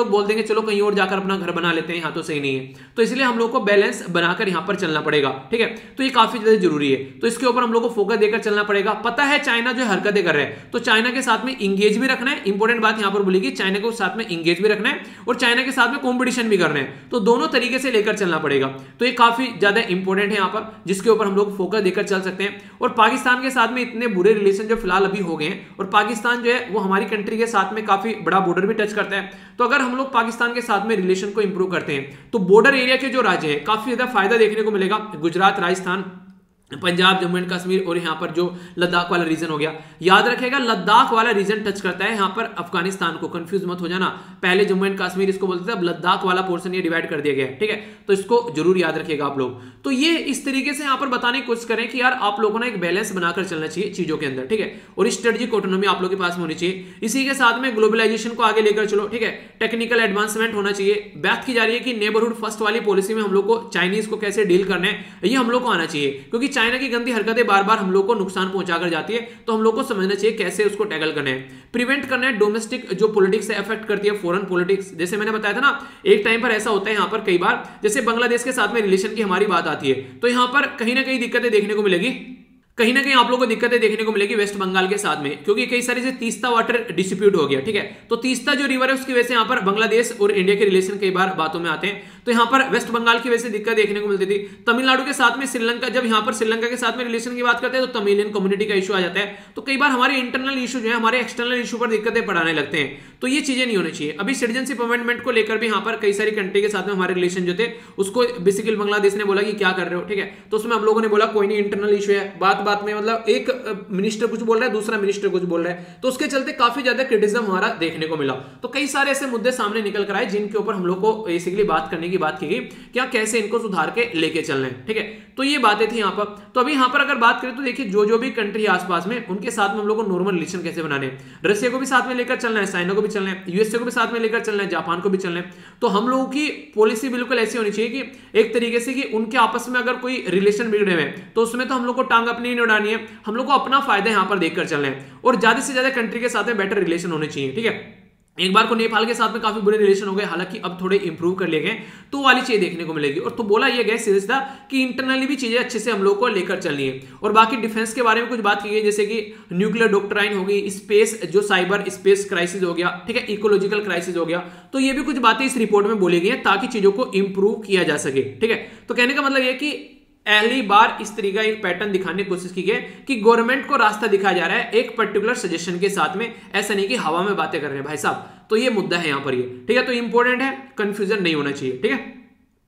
लोग बोल देंगे चलो कहीं और जाकर अपना घर बना लेते हैं, यहाँ तो सही नहीं है। तो इसलिए हम लोग को बैलेंस बनाकर यहाँ पर चलना पड़ेगा, ठीक है। तो ये काफी ज्यादा जरूरी है, तो इसके ऊपर हम लोग को फोकस देकर चलना पड़ेगा। पता है चाइना जो हरकतें कर रहे हैं, तो चाइना के साथ में इंगेज भी रखना है, इंपॉर्टेंट बात यहाँ पर बोलेगी, चाइना को साथ में इंगेज भी रखना है और चाइना के साथ में कॉम्पिटिशन भी करना है, तो दोनों तरीके से लेकर चलना पड़ेगा। तो ये काफी ज्यादा इंपॉर्टेंट है यहाँ पर, जिसके ऊपर हम लोग फोकस देकर चल सकते हैं। और पाकिस्तान के साथ में इतने बुरे रिलेशन जो फिलहाल अभी हो गए हैं, और पाकिस्तान जो है वो हमारी कंट्री के साथ में काफी बड़ा बॉर्डर भी टच करता है, तो अगर हम लोग पाकिस्तान के साथ में रिलेशन को इंप्रूव करते हैं तो बॉर्डर एरिया के जो राज्य है काफी ज्यादा फायदा देखने को मिलेगा। गुजरात, राजस्थान, पंजाब, जम्मू एंड कश्मीर और यहाँ पर जो लद्दाख वाला रीजन हो गया, याद रखेगा लद्दाख वाला रीजन टच करता है यहाँ पर अफगानिस्तान को, कंफ्यूज मत हो जाना, पहले जम्मू एंड कश्मीर इसको बोलते थे, अब लद्दाख वाला पोर्शन ये डिवाइड कर दिया गया है, ठीक है। तो इसको जरूर याद रखिएगा आप लोग। तो ये इस तरीके से यहाँ पर बताने की कोशिश करें कि यार आप लोगों ने एक बैलेंस बनाकर चलना चाहिए चीजों के अंदर, ठीक है। और स्ट्रेटेजिक ऑटोनॉमी आप लोग के पास में होनी चाहिए। इसी के साथ में ग्लोबलाइजेशन को आगे लेकर चलो, ठीक है। टेक्निकल एडवांसमेंट होना चाहिए। बात की जा रही है कि नेबरहुड फर्स्ट वाली पॉलिसी में हम लोग को चाइनीज को कैसे डील करना है, ये हम लोग को आना चाहिए, क्योंकि चाइना की गंदी हरकत बार बार हम लोग को नुकसान पहुंचाकर जाती है, तो हम लोग को समझना चाहिए कैसे उसको टैकल करना है। प्रिवेंट करना है डोमेस्टिक जो पॉलिटिक्स है अफेक्ट करती है फॉरेन पॉलिटिक्स। जैसे मैंने बताया था ना, एक टाइम पर ऐसा होता है यहाँ पर कई बार, जैसे बांग्लादेश के साथ में रिलेशन की हमारी बात आती है, तो यहाँ पर कहीं ना कहीं दिक्कतें देखने को मिलेगी, कहीं ना कहीं आप लोगों को दिक्कतें देखने को मिलेगी वेस्ट बंगाल के साथ में, क्योंकि कई सारे से तीस्ता वाटर डिस्प्यूट हो गया, ठीक है। तो तीस्ता जो रिवर है उसकी वजह से यहाँ पर बांग्लादेश और इंडिया के रिलेशन कई बार बातों में आते हैं, तो यहाँ पर वेस्ट बंगाल की वजह से दिक्कत देखने को मिलती थी। तमिलनाडु के साथ में श्रीलंका, जब यहाँ पर श्रीलंका के साथ में रिलेशन की बात करते हैं तो तमिलियन कम्युनिटी का इशू आ जाता है, तो कई बार हमारे इंटरनल इशू जो है हमारे एक्सटर्नल इशू पर दिक्कतें पड़ाने लगते हैं, तो ये चीजें नहीं होनी चाहिए। अभी सिटीजनशिप अमेंडमेंट को लेकर भी यहाँ पर कई सारी कंट्री के साथ में हमारे रिलेशन जो थे, उसको बेसिकली बांग्लादेश ने बोला कि क्या कर रहे हो, ठीक है। तो उसमें हम लोगों ने बोला कोई नहीं, इंटरनल इशू है, बात बात में मतलब एक मिनिस्टर कुछ बोल रहा है, दूसरा मिनिस्टर कुछ बोल रहा है, तो उसके चलते काफी ज्यादा क्रिटिसिज्म हमारा देखने को मिला। तो कई सारे ऐसे मुद्दे सामने निकल कर आए जिनके ऊपर हम लोग को बेसिकली बात करने की बात की गई, क्या कैसे इनको सुधार के लेके चलना है, ठीक है। तो ये बातें थी यहाँ पर। तो अभी यहाँ पर अगर बात करें तो देखिए जो भी कंट्री आसपास में, उनके साथ में हम लोग को नॉर्मल रिलेशन कैसे बनाने हैं। रशिया को भी साथ में लेकर चलना है, चाइना को भी चलना है, यूएसए को भी साथ में लेकर चलना है, जापान को भी चलना है। तो हम लोगों की पॉलिसी बिल्कुल ऐसी होनी चाहिए कि एक तरीके से कि उनके आपस में अगर कोई रिलेशन बिगड़े हुए हैं तो उसमें तो हम लोग को टांग अपनी नहीं उड़ानी है, हम लोग को अपना फायदा यहाँ पर देखकर चलना है, और ज्यादा से ज्यादा कंट्री के साथ में बेटर रिलेशन होने चाहिए, ठीक है। एक बार को नेपाल के साथ में काफी बुरे रिलेशन हो गए, हालांकि अब थोड़े इंप्रूव कर लिए गए, तो वाली चीज देखने को मिलेगी। और तो बोला यह गया सीधा सीधा कि इंटरनली भी चीजें अच्छे से हम लोग को लेकर चलनी है। और बाकी डिफेंस के बारे में कुछ बात की गई, जैसे कि न्यूक्लियर डॉक्ट्राइन होगी, स्पेस जो साइबर स्पेस क्राइसिस हो गया, ठीक है, इकोलॉजिकल क्राइसिस हो गया, तो ये भी कुछ बातें इस रिपोर्ट में बोली गई है ताकि चीजों को इंप्रूव किया जा सके, ठीक है। तो कहने का मतलब यह कि पहली बार इस तरीका एक पैटर्न दिखाने की कोशिश की गई कि गवर्नमेंट को रास्ता दिखाया जा रहा है एक पर्टिकुलर सजेशन के साथ में, ऐसा नहीं कि हवा में बातें कर रहे हैं भाई साहब। तो ये मुद्दा है यहाँ पर, ये ठीक है। तो इंपॉर्टेंट है, कंफ्यूजन नहीं होना चाहिए, ठीक है।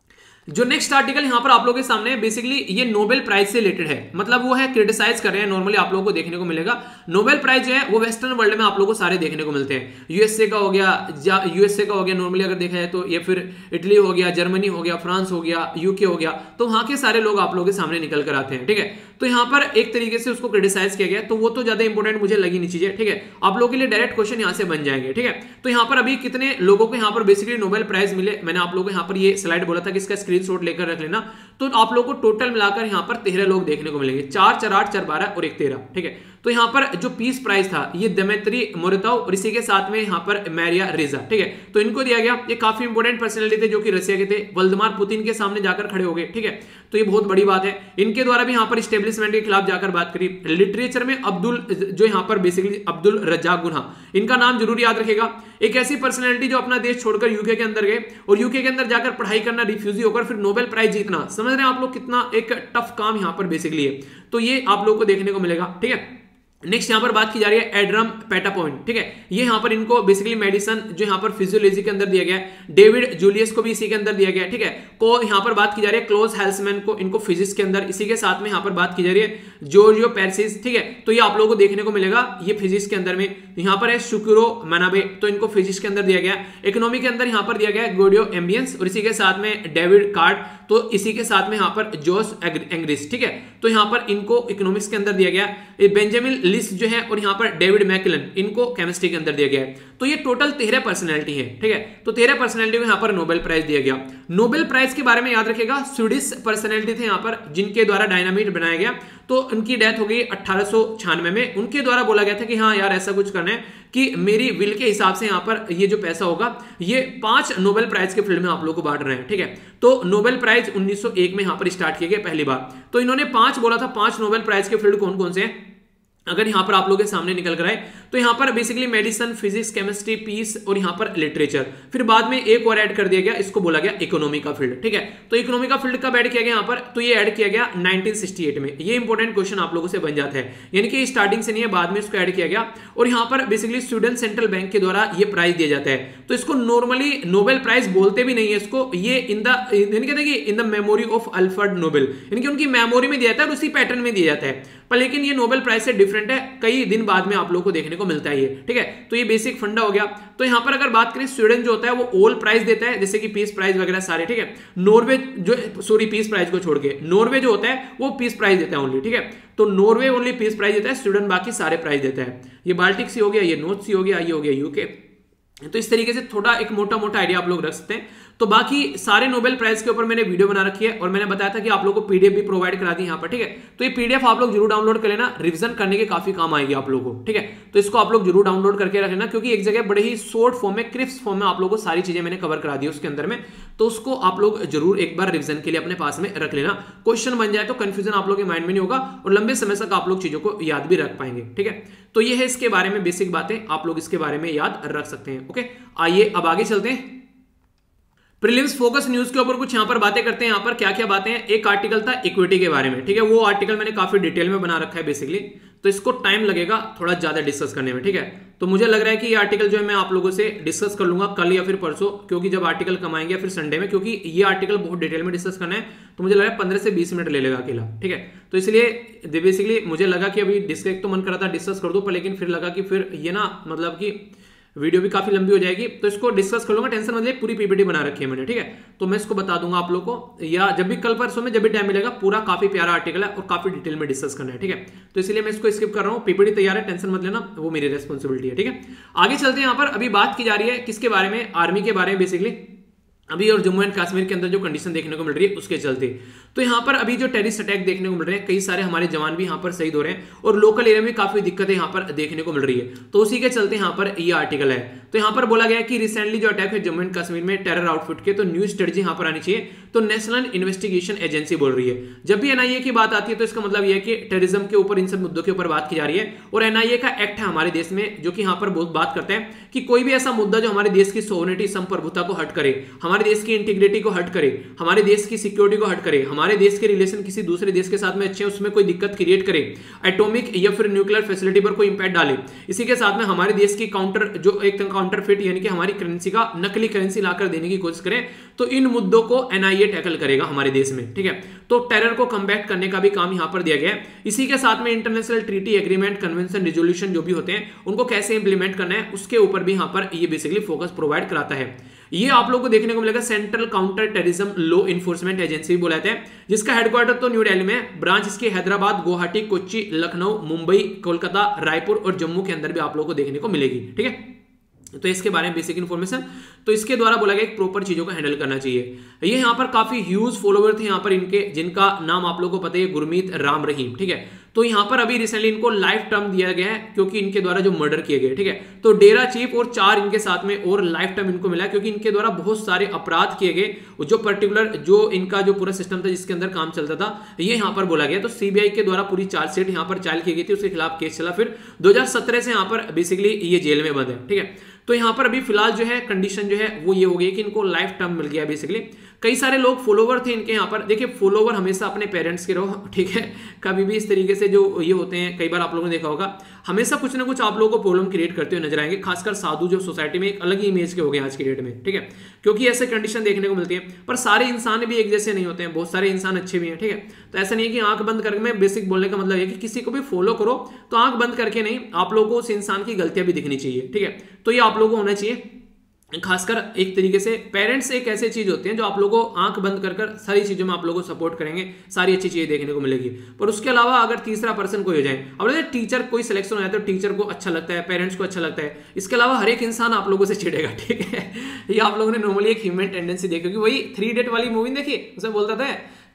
जो नेक्स्ट आर्टिकल यहाँ पर आप लोगों के सामने है, बेसिकली ये नोबेल प्राइज से रिलेटेड है, मतलब वो है क्रिटिसाइज कर रहे हैं। नॉर्मली आप लोगों को देखने को मिलेगा नोबेल प्राइज जो है वो वेस्टर्न वर्ल्ड में आप लोगों को सारे देखने को मिलते हैं। यूएसए का हो गया नॉर्मली अगर देखा जाए तो, ये फिर इटली हो गया, जर्मनी हो गया, फ्रांस हो गया, यूके हो गया, तो वहां के सारे लोग आप लोगों के सामने निकल कर आते हैं, ठीक है। तो यहाँ पर एक तरीके से उसको क्रिटिसाइज किया गया, तो वो तो ज्यादा इंपॉर्टेंट मुझे लगी नहीं चीजें, ठीक है। आप लोगों के लिए डायरेक्ट क्वेश्चन यहाँ से बन जाएंगे, ठीक है। तो यहाँ पर अभी कितने लोगों को यहाँ पर बेसिकली नोबेल प्राइज मिले, मैंने आप लोगों को यहाँ पर ये स्लाइड बोला था कि इसका स्क्रीनशॉट लेकर रख लेना, तो आप लोगों को टोटल मिलाकर यहाँ पर 13 लोग देखने को मिलेंगे, 4, 4, 8, 4, 12 और 1, 13, ठीक है। तो यहाँ पर जो पीस प्राइज था ये दमित्री मोरतोव और इसी के साथ में यहाँ पर मैरिया रेजा, ठीक है, तो इनको दिया गया। ये काफी इंपॉर्टेंट पर्सनैलिटी थे जो कि रशिया के थे, व्लादिमीर पुतिन के सामने जाकर खड़े हो गए, ठीक है। तो ये बहुत बड़ी बात है, इनके द्वारा भी यहाँ पर स्टेब्लिशमेंट के खिलाफ जाकर बात करी। लिटरेचर में अब्दुल जो यहाँ पर बेसिकली अब्दुल रज्जाक गुन्हा, इनका नाम जरूर याद रखेगा। एक ऐसी पर्सनैलिटी जो अपना देश छोड़कर यूके के अंदर गए और यूके के अंदर जाकर पढ़ाई करना, रिफ्यूजी होकर फिर नोबेल प्राइज जीतना, समझ रहे हैं आप लोग कितना एक टफ काम यहाँ पर बेसिकली है। तो ये आप लोगों को देखने को मिलेगा, ठीक है। नेक्स्ट यहाँ पर बात की जा रही है एड्रम पेटापॉइंट, ठीक है। ये यहाँ पर इनको बेसिकली मेडिसिन जो यहाँ पर फिजियोलॉजी के अंदर दिया गया है। डेविड जूलियस को भी इसी के अंदर दिया गया है, ठीक है। को यहाँ पर बात की जा रही है क्लोज हेल्समैन को, इनको फिजिक्स के अंदर, इसी के साथ में यहाँ पर बात की जा रही है जॉर्जियो पेर्सिस, ठीक है। तो ये आप लोगों को देखने को मिलेगा, ये फिजिक्स के अंदर में। यहाँ पर है शुक्रो मनाबे, तो इनको फिजिक्स के अंदर दिया गया। इकोनॉमी के अंदर यहाँ पर दिया गया है गोडियो एम्बियंस और इसी के साथ में डेविड कार्ड, तो इसी के साथ में यहाँ पर जोस एंग्रिस, ठीक है। तो यहाँ पर इनको इकोनॉमिक्स के अंदर दिया गया। बेंजामिन लिस जो है और यहाँ पर डेविड मैकलन, इनको केमिस्ट्री के अंदर दिया गया है। तो ये टोटल 13 पर्सनैलिटी है, ठीक है। तो 13 पर्सनैलिटी को यहाँ पर नोबेल प्राइज दिया गया। नोबेल प्राइज के बारे में याद रखेगा, स्वीडिश पर्सनैलिटी थे यहाँ पर जिनके द्वारा डायनामाइट बनाया गया। तो उनकी डेथ हो गई 1896 में। उनके द्वारा बोला गया था कि हाँ यार ऐसा कुछ करना है कि मेरी विल के हिसाब से यहाँ पर ये जो पैसा होगा ये 5 नोबेल प्राइज के फील्ड में आप लोग को बांट रहे हैं, ठीक है। तो नोबेल प्राइज 1901 में यहाँ पर स्टार्ट किए गए पहली बार। तो इन्होंने 5 बोला था, 5 नोबेल प्राइज के फील्ड कौन कौन से हैं अगर यहां पर आप लोगों के सामने निकल कर आए तो यहां पर basically medicine, physics, chemistry, peace और यहां पर लिटरेचर। फिर बाद में एक और ऐड कर दिया गया, इसको बोला गया इकोनॉमी का फील्ड, ठीक है। तो इकोनॉमी का फील्ड कब ऐड किया गया यहां पर, तो ये ऐड किया गया 1968 में। ये इंपॉर्टेंट क्वेश्चन आप लोगों से बन जाता है, यानी कि स्टार्टिंग से नहीं है, बाद में इसको ऐड किया गया। और यहां पर बेसिकली स्वीडन सेंट्रल बैंक के द्वारा ये प्राइज दिया जाता है। तो इसको नॉर्मली नोबेल प्राइज बोलते भी नहीं है इसको, ये in the memory of Alfred Nobel, यानी कि उनकी मेमोरी में दिया जाता है और उसी पैटर्न में दिया जाता है। पर लेकिन ये नोबेल प्राइज से डिफरेंट है, कई दिन बाद में आप लोगों को देखने को मिलता है ये, ठीक है। तो ये बेसिक फंडा हो गया। तो यहां पर अगर बात करें स्वीडन जो होता है वो ऑल प्राइज देता है, जैसे कि पीस प्राइज वगैरह सारे, ठीक है। नॉर्वे जो पीस प्राइज को छोड़ के नॉर्वे जो होता है वो पीस प्राइज देता है ओनली, ठीक है। तो नॉर्वे ओनली पीस प्राइज देता है, स्वीडन बाकी सारे प्राइज देता है। ये बाल्टिक सी हो गया, ये नॉर्थ सी हो गया, ये हो गया यूके। तो इस तरीके से थोड़ा एक मोटा मोटा आइडिया आप लोग रख सकते हैं। तो बाकी सारे नोबेल प्राइज के ऊपर मैंने वीडियो बना रखी है और मैंने बताया था कि आप लोगों को पीडीएफ भी प्रोवाइड करा दी यहाँ पर, ठीक है। तो ये पीडीएफ आप लोग जरूर डाउनलोड कर लेना, रिवीजन करने के काफी काम आएगी आप लोगों को, ठीक है। तो इसको आप लोग जरूर डाउनलोड करके रख लेना, क्योंकि एक जगह बड़े ही शॉर्ट फॉर्म में, क्रिस्प फॉर्म में आप लोगों को सारी चीजें मैंने कवर करा दी उसके अंदर में। तो उसको आप लोग जरूर एक बार रिवीजन के लिए अपने पास में रख लेना। क्वेश्चन बन जाए तो कंफ्यूजन आप लोग के माइंड में नहीं होगा और लंबे समय तक आप लोग चीजों को याद भी रख पाएंगे, ठीक है। तो ये है इसके बारे में बेसिक बातें, आप लोग इसके बारे में याद रख सकते हैं, ओके। आइए अब आगे चलते हैं। प्रीलिम्स फोकस न्यूज के ऊपर कुछ यहां पर बातें करते हैं। यहां पर क्या क्या बातें हैं, एक आर्टिकल था इक्विटी के बारे में, ठीक है। वो आर्टिकल मैंने काफी डिटेल में बना रखा है बेसिकली, तो इसको टाइम लगेगा थोड़ा ज्यादा डिस्कस करने में, ठीक है। तो मुझे लग रहा है कि ये आर्टिकल जो है मैं आप लोगों से डिस्कस कर लूंगा कल या फिर परसों, क्योंकि जब आर्टिकल कमाएंगे या फिर संडे में, क्योंकि ये आर्टिकल बहुत डिटेल में डिस्कस करना है। तो मुझे लगा 15 से 20 मिनट ले लेगा अकेला, ठीक है। तो इसलिए बेसिकली मुझे लगा कि अभी डिस्कस तो मन कर रहा था डिस्कस कर दो, पर लेकिन फिर लगा कि फिर ये ना मतलब कि वीडियो भी काफी लंबी हो जाएगी, तो इसको डिस्कस कर लूंगा, टेंशन मत ले। पूरी पीपीटी बना रखी है मैंने, ठीक है। तो मैं इसको बता दूंगा आप लोगों को, या जब भी कल परसों में जब भी टाइम मिलेगा। पूरा काफी प्यारा आर्टिकल है और काफी डिटेल में डिस्कस करना है, ठीक है। तो इसलिए मैं इसको स्किप कर रहा हूं, पीपीटी तैयार है, टेंशन मत लेना, वो मेरी रेस्पॉन्सिबिलिटी है, ठीक है। आगे चलते हैं। यहाँ पर अभी बात की जा रही है किसके बारे में, आर्मी के बारे में बेसिकली अभी, और जम्मू एंड कश्मीर के अंदर जो कंडीशन देखने को मिल रही है उसके चलते। तो यहाँ पर अभी जो टेररिस्ट अटैक देखने को मिल रहे हैं, कई सारे हमारे जवान भी यहाँ पर शहीद हो रहे हैं और लोकल एरिया में काफी दिक्कतें यहाँ पर देखने को मिल रही है। तो उसी के चलते यहाँ पर ये आर्टिकल है। तो यहाँ पर बोला गया है कि रिसेंटली जो अटैक है जम्मू एंड कश्मीर में टेरर आउटफिट के, तो न्यू स्ट्रेटजी यहाँ पर आनी चाहिए। तो नेशनल इन्वेस्टिगेशन एजेंसी बोल रही है। जब भी एनआईए की बात आती है तो इसका मतलब यह है कि टेररिज्म के ऊपर, इन सब मुद्दों के ऊपर बात की जा रही है। और एनआईए का एक्ट है हमारे देश में, जो कि यहाँ पर बहुत बात करते हैं कि कोई भी ऐसा मुद्दा जो हमारे देश की सोवरेनिटी, संप्रभुता को हट करे, हमारे देश की इंटीग्रिटी को हट करे, हमारे देश की सिक्योरिटी को हट करे, हमारे देश के रिलेशन किसी दूसरे देश के साथ में अच्छे, उसमें कोई दिक्कत क्रिएट करे, एटॉमिक या फिर न्यूक्लियर फैसिलिटी पर कोई इंपैक्ट डाले, इसी के साथ में हमारे देश की काउंटरफिट यानी कि हमारी करेंसी का नकली करेंसी लाकर देने की कोशिश करें, तो इन मुद्दों को एनआईए टैकल करेगा हमारे देश में, ठीक है। तो टेरर को कमबैक करने का भी काम यहां पर दिया गया है। इसी के साथ में international treaty, agreement, convention, resolution जो भी होते हैं उनको कैसे इंप्लीमेंट करना है उसके ऊपर भी यहां पर ये बेसिकली फोकस प्रोवाइड कराता है। ये आप लोगों को देखने को मिलेगा central counter terrorism law enforcement agency भी बुलाते हैं, जिसका हेडक्वार्टर तो न्यू दिल्ली में, ब्रांच इसकी हैदराबाद, गुवाहाटी, कोच्चि, लखनऊ, मुंबई, कोलकाता, रायपुर और जम्मू के अंदर भी आप लोगों को देखने को मिलेगी, ठीक है। तो इसके बारे में बेसिक इन्फॉर्मेशन, तो इसके द्वारा बोला गया प्रॉपर चीजों को हैंडल करना चाहिए। ये यहाँ पर काफी ह्यूज फॉलोवर थे यहाँ पर इनके, जिनका नाम आप लोगों को पता है, गुरमीत राम रहीम, ठीक है। तो यहाँ पर अभी रिसेंटली इनको लाइफ टर्म दिया गया है, क्योंकि इनके द्वारा जो मर्डर किए गए, ठीक है। तो डेरा चीफ और 4 इनके साथ में और लाइफ टर्म इनको मिला, क्योंकि इनके द्वारा बहुत सारे अपराध किए गए। जो पर्टिकुलर जो इनका जो पूरा सिस्टम था जिसके अंदर काम चलता था, ये यहाँ पर बोला गया। तो सीबीआई के द्वारा पूरी चार्जशीट यहाँ पर चाल की गई थी, उसके खिलाफ केस चला, फिर 2017 से यहाँ पर बेसिकली ये जेल में बंद है, ठीक है। तो यहाँ पर अभी फिलहाल जो है कंडीशन जो है वो ये हो गई कि इनको लाइफ टर्म मिल गया बेसिकली। कई सारे लोग फॉलोवर थे इनके यहाँ पर। देखिए फॉलोवर हमेशा अपने पेरेंट्स के रहो, ठीक है। कभी भी इस तरीके से जो ये होते हैं, कई बार आप लोगों ने देखा होगा, हमेशा कुछ ना कुछ आप लोगों को प्रॉब्लम क्रिएट करते हुए नजर आएंगे। खासकर साधु जो सोसाइटी में एक अलग ही इमेज के हो गए आज की डेट में, ठीक है, क्योंकि ऐसे कंडीशन देखने को मिलती है। पर सारे इंसान भी एक जैसे नहीं होते हैं, बहुत सारे इंसान अच्छे भी हैं, ठीक है। तो ऐसा नहीं है कि आंख बंद करके, मैं बेसिक बोलने का मतलब है कि किसी को भी फॉलो करो तो आंख बंद करके नहीं, आप लोगों को उस इंसान की गलतियां भी दिखनी चाहिए, ठीक है। तो ये आप लोगों को होना चाहिए। खासकर एक तरीके से पेरेंट्स एक ऐसे चीज होते हैं जो आप लोगों को आंख बंद कर सारी चीजों में आप लोगों को सपोर्ट करेंगे, सारी अच्छी चीजें देखने को मिलेगी। पर उसके अलावा अगर तीसरा पर्सन कोई हो जाए, अब टीचर कोई सिलेक्शन हो जाए तो टीचर को अच्छा लगता है, पेरेंट्स को अच्छा लगता है, इसके अलावा हर एक इंसान आप लोगों से चिढ़ेगा, ठीक है। ये आप लोगों ने नॉर्मली एक ह्यूमन टेंडेंसी देखी होगी। वही 3 इडियट वाली मूवी देखी, उसमें बोलता था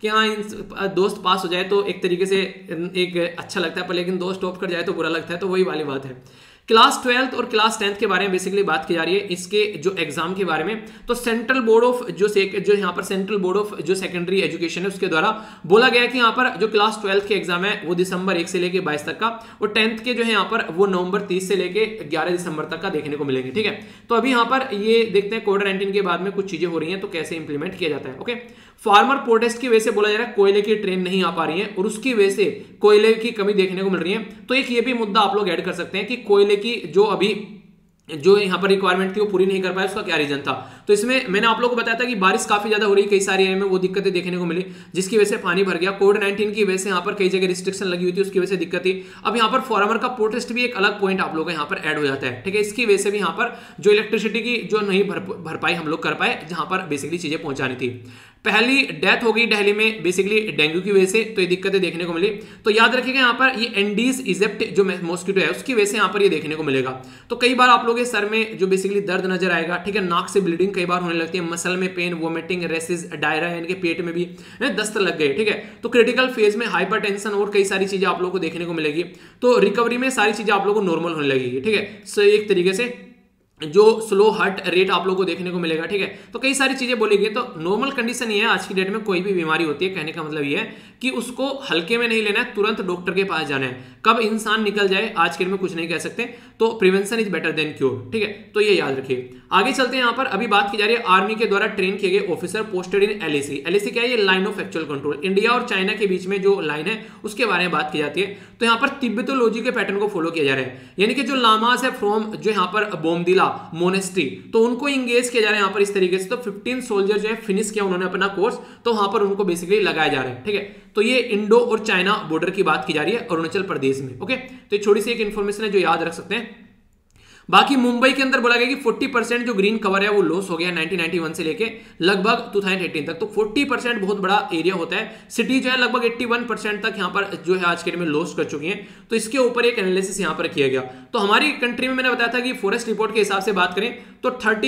कि हाँ दोस्त पास हो जाए तो एक तरीके से एक अच्छा लगता है, पर लेकिन दोस्त टॉप कर जाए तो बुरा लगता है, तो वही वाली बात है। क्लास 12th और क्लास 10th के बारे में बेसिकली बात की जा रही है, इसके जो एग्जाम के बारे में। तो सेंट्रल बोर्ड ऑफ जो यहाँ पर सेंट्रल बोर्ड ऑफ जो सेकेंडरी एजुकेशन है उसके द्वारा बोला गया है कि यहाँ पर जो क्लास 12th के एग्जाम है वो दिसंबर 1 से लेके 22 तक का, और 10th के जो है यहाँ पर वो नवंबर 30 से लेके 11 दिसंबर तक का देखने को मिलेंगे। ठीक है, तो अभी यहाँ पर ये देखते हैं कोविड-19 के बाद में कुछ चीजें हो रही हैं तो कैसे इंप्लीमेंट किया जाता है। ओके, फार्मर प्रोटेस्ट की वजह से बोला जा रहा है कोयले की ट्रेन नहीं आ पा रही है और उसकी वजह से कोयले की कमी देखने को मिल रही है। तो एक ये भी मुद्दा आप लोग ऐड कर सकते हैं कि कोयले की जो अभी जो यहाँ पर रिक्वायरमेंट थी वो पूरी नहीं कर पाया, उसका क्या रीजन था। तो इसमें मैंने आप लोगों को बताया था कि बारिश काफी ज्यादा हो रही, कई सारी एरिया में वो दिक्कतें देखने को मिली जिसकी वजह से पानी भर गया। कोविड-19 की वजह से यहाँ पर कई जगह रिस्ट्रिक्शन लगी हुई थी, उसकी वजह से दिक्कत थी। अब यहाँ पर फार्मर का प्रोटेस्ट भी एक अलग पॉइंट आप लोगों का यहाँ पर ऐड हो जाता है। ठीक है, इसकी वजह से भी यहाँ पर जो इलेक्ट्रिसिटी की जो नहीं भरपाई हम लोग कर पाए, जहां पर बेसिकली चीजें पहुंचानी थी। पहली डेथ हो गई दिल्ली में बेसिकली डेंगू की वजह से, तो ये दिक्कतें देखने को मिली। तो याद रखिएगा यहाँ पर ये एंडीज इजिप्ट जो मॉस्किटो है उसकी वजह से यहाँ पर ये देखने को मिलेगा। तो कई बार आप लोगों के सर में जो बेसिकली दर्द नजर आएगा, ठीक है, नाक से ब्लीडिंग कई बार होने लगती है, मसल में पेन, वोमिटिंग, रेसिस, डायरिया, यानी कि पेट में भी दस्त लग गए। ठीक है, तो क्रिटिकल फेज में हाइपरटेंशन और कई सारी चीजें आप लोगों को देखने को मिलेगी। तो रिकवरी में सारी चीजें आप लोगों को नॉर्मल होने लगेगी। ठीक है, सो एक तरीके से जो स्लो हार्ट रेट आप लोगों को देखने को मिलेगा। ठीक है, तो कई सारी चीजें बोली गई। तो नॉर्मल कंडीशन ये है, आज की डेट में कोई भी बीमारी होती है, कहने का मतलब ये है कि उसको हल्के में नहीं लेना है, तुरंत डॉक्टर के पास जाना है। कब इंसान निकल जाए आज के डेट में कुछ नहीं कह सकते, तो prevention is better than cure. ठीक है, तो ये याद रखिए। आगे चलते हैं, यहाँ पर अभी बात की जा रही है आर्मी के द्वारा ट्रेन किए गए officer posted in LAC. LAC क्या है? ये line of actual control, India और चाइना के बीच में जो लाइन है उसके बारे में बात की जाती है। तो यहाँ पर तिब्बतोलॉजी के पैटर्न को फॉलो किया जा रहा है, यानी कि जो लामास है फ्रॉम जो यहाँ पर बोमदिला मोनेस्ट्री, तो उनको इंगेज किया जा रहा है यहाँ पर इस तरीके से। तो 15 सोल्जर जो है फिनिश किया उन्होंने अपना कोर्स, तो वहां पर उनको बेसिकली लगाया जा रहा है। ठीक है, तो ये इंडो और चाइना बॉर्डर की बात की जा रही है अरुणाचल प्रदेश में। ओके, तो छोटी सी एक इंफॉर्मेशन है जो याद रख सकते हैं। बाकी मुंबई के अंदर बोला गया कि 40% जो ग्रीन कवर है वो लॉस हो गया 1991 से लेके लगभग 2018 तक। तो 40% बहुत बड़ा एरिया होता है। सिटी जो है लगभग 81% तक यहाँ पर जो है आज के डेट में लॉस कर चुकी हैं। तो इसके ऊपर एक एनालिसिस यहाँ पर किया गया। तो हमारी कंट्री में मैंने बताया था कि फॉरेस्ट रिपोर्ट के हिसाब से बात करें तो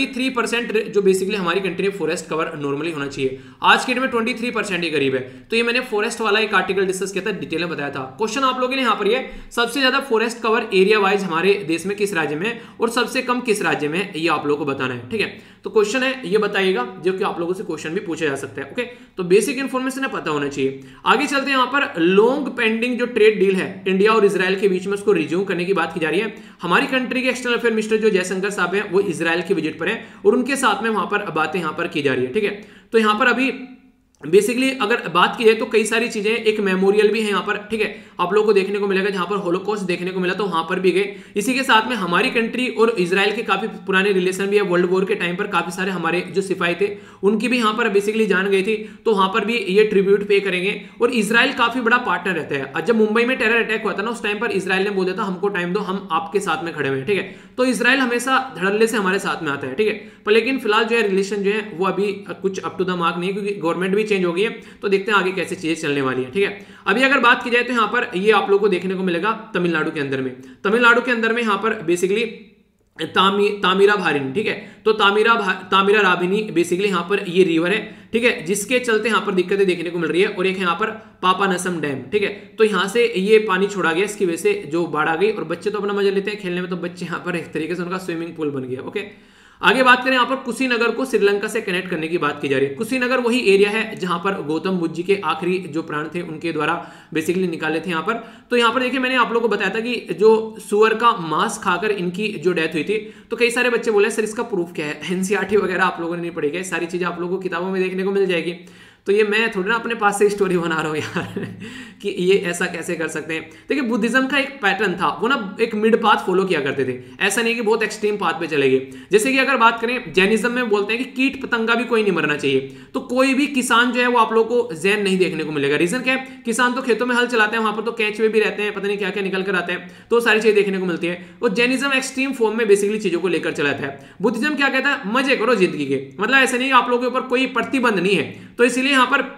33% जो बेसिकली हमारी कंट्री में फॉरेस्ट कवर नॉर्मली होना चाहिए, आज के डेट में 23% ही करीब है। तो ये मैंने फॉरेस्ट वाला एक आर्टिकल डिस्कस किया था, डिटेल में बताया था। क्वेश्चन आप लोगों ने यहाँ पर ये सबसे ज्यादा फॉरेस्ट कवर एरिया वाइज हमारे देश में किस राज्य में और सबसे कम किस राज्य में, ये आप लोगों को बताना है। ठीक है, तो क्वेश्चन है ये बताइएगा, जो कि आप लोगों से क्वेश्चन भी पूछा जा सकता है। ओके, तो बेसिक इंफॉर्मेशन है पता होना चाहिए। आगे चलते हैं, यहाँ पर लॉन्ग पेंडिंग जो ट्रेड डील है इंडिया और इजराइल के बीच में उसको रिज्यूम करने की बात की जा रही है। हमारी कंट्री के एक्सटर्नल अफेयर मिनिस्टर जो जयशंकर साहब हैं वो इजराइल की विजिट पर हैं और उनके साथ में वहां पर बातें यहाँ पर की जा रही है। ठीक है, तो यहाँ पर अभी बेसिकली अगर बात की जाए तो कई सारी चीजें, एक मेमोरियल भी है यहाँ पर। ठीक है, आप लोगों को देखने को मिलेगा जहां पर होलोकॉस्ट देखने को मिला, तो वहां पर भी गए। इसी के साथ में हमारी कंट्री और इजराइल के काफी पुराने रिलेशन भी है। वर्ल्ड वॉर के टाइम पर काफी सारे हमारे जो सिपाही थे उनकी भी यहाँ पर बेसिकली जान गई थी, तो वहां पर भी ये ट्रिब्यूट पे करेंगे। और इजराइल काफी बड़ा पार्टनर रहता है। जब मुंबई में टेरर अटैक हुआ था ना, उस टाइम पर इजराइल ने बोला था हमको टाइम दो, हम आपके साथ में खड़े हुए हैं। ठीक है, तो इजराइल हमेशा धड़ल्ले से हमारे साथ में आता है। ठीक है, पर लेकिन फिलहाल जो है रिलेशन जो है वो अभी कुछ अप टू द मार्क नहीं है, क्योंकि गवर्नमेंट भी चेंज हो गई है। तो देखते हैं आगे कैसे चीजें चलने वाली है। ठीक है, अभी अगर बात की जाए तो यहाँ पर ये आप लोगों को देखने को मिलेगा तमिलनाडु के अंदर में। तमिलनाडु के अंदर में यहाँ पर बेसिकली तामीरा भारिनी। ठीक है, तो तामीरा राभिनी बेसिकली यहाँ पर ये रिवर है। ठीक है, जिसके चलते यहाँ पर दिक्कतें देखने को मिल रही है। और एक यहाँ पर पापानसम डैम। ठीक है, तो यहाँ से ये पानी छोड़ा गया, इसकी वजह से जो बाढ़ आ गई और बच्चे तो अपना मजा लेते हैं खेलने में, तो बच्चे यहाँ पर एक तरीके से उनका स्विमिंग पूल बन गया। ओके, आगे बात करें, यहाँ पर कुशीनगर को श्रीलंका से कनेक्ट करने की बात की जा रही है। कुशीनगर वही एरिया है जहां पर गौतम बुद्ध जी के आखिरी जो प्राण थे उनके द्वारा बेसिकली निकाले थे यहाँ पर। तो यहाँ पर देखिए मैंने आप लोगों को बताया था कि जो सुअर का मांस खाकर इनकी जो डेथ हुई थी, तो कई सारे बच्चे बोले सर इसका प्रूफ क्या है। एनसीईआरटी वगैरह आप लोगों ने नहीं पढ़ी है, सारी चीजें आप लोगों को किताबों में देखने को मिल जाएगी। तो ये मैं थोड़ी ना अपने पास से स्टोरी बना रहा हूँ यार कि ये ऐसा कैसे कर सकते हैं। देखिए बुद्धिज्म का एक पैटर्न था, वो ना एक मिड पाथ फॉलो किया करते थे। ऐसा नहीं कि बहुत एक्सट्रीम पाथ पे चले गए। जैसे कि अगर बात करें जैनिज्म में बोलते हैं कि कीट पतंगा भी कोई नहीं मरना चाहिए। तो कोई भी किसान जो है वो आप लोगों को जैन नहीं देखने को मिलेगा। रीजन क्या है? किसान तो खेतों में हल चलाते हैं, वहां पर तो केंचुए भी रहते हैं, पता नहीं क्या क्या निकल कर आते हैं, तो सारी चीजें देखने को मिलती है। और जैनिज्म एक्सट्रीम फॉर्म में बेसिकली चीजों को लेकर चलाता है। बुद्धिज्म क्या कहता है? मजे करो जिंदगी के, मतलब ऐसा नहीं आप लोगों के ऊपर कोई प्रतिबंध नहीं है। तो इसीलिए यहाँ पर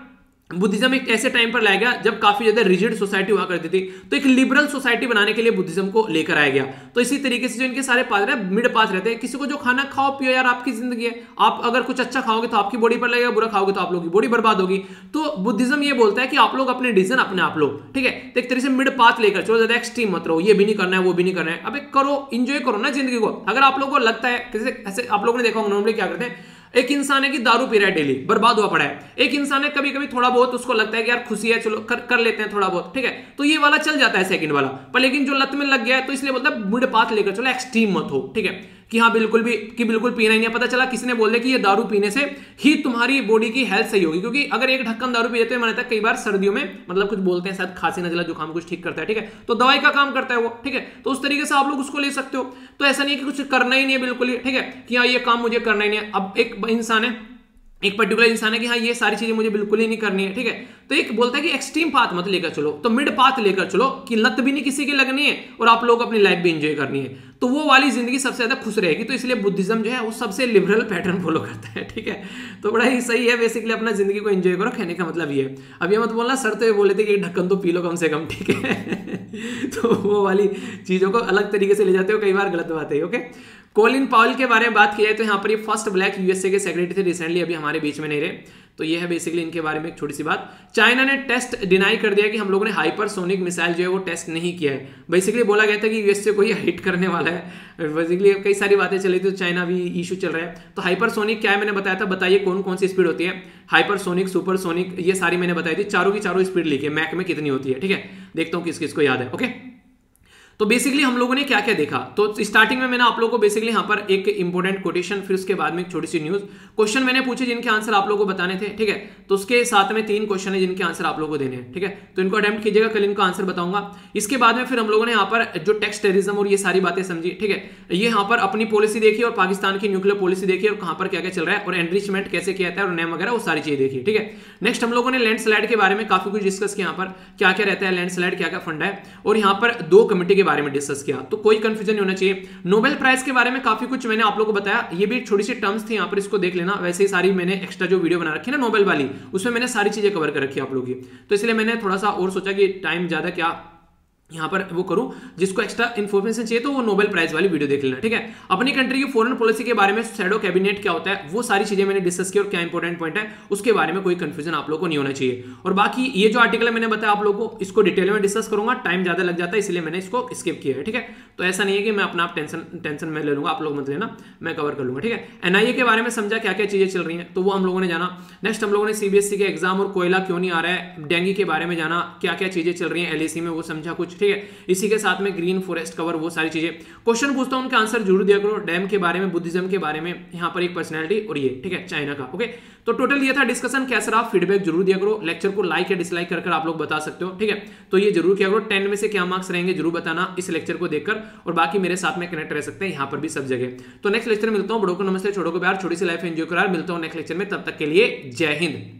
बुद्धिज्म एक ऐसे टाइम पर लाया गया जब काफी ज्यादा रिजिड सोसाइटी हुआ करती थी, तो एक लिबरल सोसाइटी बनाने के लिए बुद्धिज्म को लेकर आया गया। तो इसी तरीके से जो इनके सारे पाथ है मिड पाथ रहते हैं, किसी को जो खाना खाओ पियो यार, आपकी जिंदगी है, आप अगर कुछ अच्छा खाओगे तो आपकी बॉडी पर लगेगा, बुरा खाओगे तो आप लोगों की बॉडी बर्बाद होगी। तो बुद्धिज्म ये बोलता है कि आप लोग अपने डिसीजन अपने आप लो, ठीक है। तो एक तरीके से मिड पाथ लेकर चलो, ज्यादा एक्सट्रीम मत रहो, ये भी नहीं करना है वो भी नहीं करना है, अब करो, इंजॉय करो ना जिंदगी को। अगर आप लोगों को लगता है किसी ऐसे, आप लोगों ने देखा होगा नॉर्मली क्या करते हैं, एक इंसान है कि दारू पी रहा है डेली, बर्बाद हुआ पड़ा है। एक इंसान है कभी कभी थोड़ा बहुत उसको लगता है कि यार खुशी है, चलो कर लेते हैं थोड़ा बहुत, ठीक है, तो ये वाला चल जाता है सेकंड वाला। पर लेकिन जो लत में लग गया है तो इसलिए बोलता है मिड पाथ लेकर चलो, एक्सट्रीम मत हो, ठीक है, कि हाँ बिल्कुल पीना ही नहीं है। पता चला किसी ने बोल दिया कि ये दारू पीने से ही तुम्हारी बॉडी की हेल्थ सही होगी, क्योंकि अगर एक ढक्कन दारू पी लेते हैं, माना कई बार सर्दियों में मतलब कुछ बोलते हैं शायद खांसी नजला जुकाम कुछ ठीक करता है, ठीक है, तो दवाई का काम करता है वो, ठीक है। तो उस तरीके से आप लोग उसको ले सकते हो। तो ऐसा नहीं है कि कुछ करना ही नहीं है बिल्कुल ही, ठीक है, कि हाँ ये काम मुझे करना ही नहीं है। अब एक इंसान है, एक पर्टिकुलर इंसान है कि हाँ ये सारी चीजें मुझे बिल्कुल ही नहीं करनी है, ठीक है, तो एक बोलता है कि एक्सट्रीम पाथ मत लेकर चलो, तो मिड पाथ लेकर चलो कि लत भी नहीं किसी की लगनी है और आप लोग अपनी लाइफ भी एंजॉय करनी है, तो वो वाली जिंदगी सबसे ज्यादा खुश रहेगी। तो इसलिए बुद्धिज्म जो है वो सबसे लिबरल पैटर्न फॉलो करता है, ठीक है। तो बड़ा ही सही है, बेसिकली अपना जिंदगी को एंजॉय करो, कहने का मतलब ये है। अब ये मत बोलना सर तो ये बोले थे कि एक ढक्कन तो पी लो कम से कम, ठीक है तो वो वाली चीजों को अलग तरीके से ले जाते हो, कई बार गलत बात है, ओके। कोलिन पावेल के बारे में बात की जाए तो यहाँ पर ये फर्स्ट ब्लैक यूएसए के सेक्रेटरी थे, रिसेंटली अभी हमारे बीच में नहीं रहे। तो ये है बेसिकली इनके बारे में एक छोटी सी बात। चाइना ने टेस्ट डिनाई कर दिया कि हम लोगों ने हाइपरसोनिक मिसाइल जो है वो टेस्ट नहीं किया है। बेसिकली बोला गया था कि यूएसए को ये हिट करने वाला है, बेसिकली कई सारी बातें चली थी, तो चाइना भी इशू चल रहा है। तो हाइपरसोनिक क्या है मैंने बताया था, बताइए कौन कौन सी स्पीड होती है, हाइपरसोनिक, सुपरसोनिक, ये सारी मैंने बताई थी, चारों की चारों स्पीड लिखी है, मैक में कितनी होती है, ठीक है, देखता हूँ किस किस को याद है, ओके। तो बेसिकली हम लोगों ने क्या क्या देखा, तो स्टार्टिंग में मैंने आप लोगों को बेसिकली यहाँ पर एक इंपॉर्टेंट कोटेशन, फिर उसके बाद में एक छोटी सी न्यूज, क्वेश्चन मैंने पूछे जिनके आंसर आप लोगों को बताने थे, ठीक है। तो उसके साथ में 3 क्वेश्चन है जिनके आंसर आप लोगों को देने हैं, ठीक है, तो इनको अटेम्प्ट कीजिएगा, कल इनको आंसर बताऊंगा। इसके बाद में फिर हम लोगों ने यहाँ पर जो टेक्स्ट टेररिज्म और ये सारी बातें समझी, ठीक है, ये यहाँ पर अपनी पॉलिसी देखी और पाकिस्तान की न्यूक्लियर पॉलिसी देखी और कहाँ पर क्या क्या चल रहा है और एनरिचमेंट कैसे किया जाता है और नेम वगैरह वो सारी चीजें देखी, ठीक है। नेक्स्ट हम लोगों ने लैंडस्लाइड के बारे में काफी कुछ डिस्कस किया, यहाँ पर क्या क्या रहता है लैंडस्लाइड, क्या क्या फंडा है, और यहाँ पर 2 कमेटी के बारे में डिस्कस किया, तो कोई कंफ्यूजन नहीं होना चाहिए। नोबेल प्राइज के बारे में काफी कुछ मैंने आप लोगों को बताया, ये भी छोटी सी टर्म्स थी यहाँ पर, इसको देख लेना। वैसे ही सारी मैंने एक्स्ट्रा जो वीडियो बना रखी है ना नोबेल वाली, उसमें मैंने सारी चीजें कवर कर रखी है आप लोगों की, तो इसलिए मैंने थोड़ा सा और सोचा कि टाइम ज्यादा क्या यहाँ पर वो करूं, जिसको एक्स्ट्रा इन्फॉर्मेशन चाहिए तो वो नोबेल प्राइज वाली वीडियो देख लेना, ठीक है। अपनी कंट्री की फॉरेन पॉलिसी के बारे में, शैडो कैबिनेट क्या होता है, वो सारी चीजें मैंने डिस्कस की और क्या इंपॉर्टेंट पॉइंट है उसके बारे में कोई कंफ्यूजन आप लोगों को नहीं होना चाहिए। और बाकी ये जो आर्टिकल मैंने बताया आप लोगों को, इसको डिटेल में डिस्कस करूंगा, टाइम ज्यादा लग जाता है इसलिए मैंने इसको स्किप किया है, ठीक है। तो ऐसा नहीं है कि मैं अपना आप टेंशन में ले लूंगा, आप लोग मत लेना, मैं कवर कर लूंगा, ठीक है। एनआईए के बारे में समझा क्या क्या चीजें चल रही हैं, तो वो हम लोगों ने जाना। नेक्स्ट हम लोगों ने सीबीएसई के एग्जाम और कोयला क्यों नहीं आ रहा है, डेंगू के बारे में जाना, क्या क्या चीजें चल रही हैं एलएसी में, वो समझा कुछ, ठीक है। इसी साथ में ग्रीन फॉरेस्ट कवर, वो सारी चीजें। क्वेश्चन पूछता हूं उनके आंसर जरूर दिया करो, डैम के बारे में, बुद्धिज्म के बारे में, यहाँ पर एक पर्सनैलिटी और ये, ठीक है, चाइना का, ओके। तो टोटल ये था डिस्कशन, कैसा रहा फीडबैक जरूर दिया करो, लेक्चर को लाइक या डिसलाइक कर आप लोग बता सकते हो, ठीक है। तो ये जरूर किया करो, 10 में से क्या मार्क्स रहेंगे जरूर बताना इस लेक्चर को देखकर, और बाकी मेरे साथ में कनेक्ट रह सकते हैं यहाँ पर भी सब जगह। तो नेक्स्ट लेक्चर मिलता हूँ, बड़ों को नमस्ते, छोटों को प्यार, छोटी सी लाइफ एंजॉय करो, मिलता हूँ नेक्स्ट लेक्चर में, तब तक के लिए जय हिंद।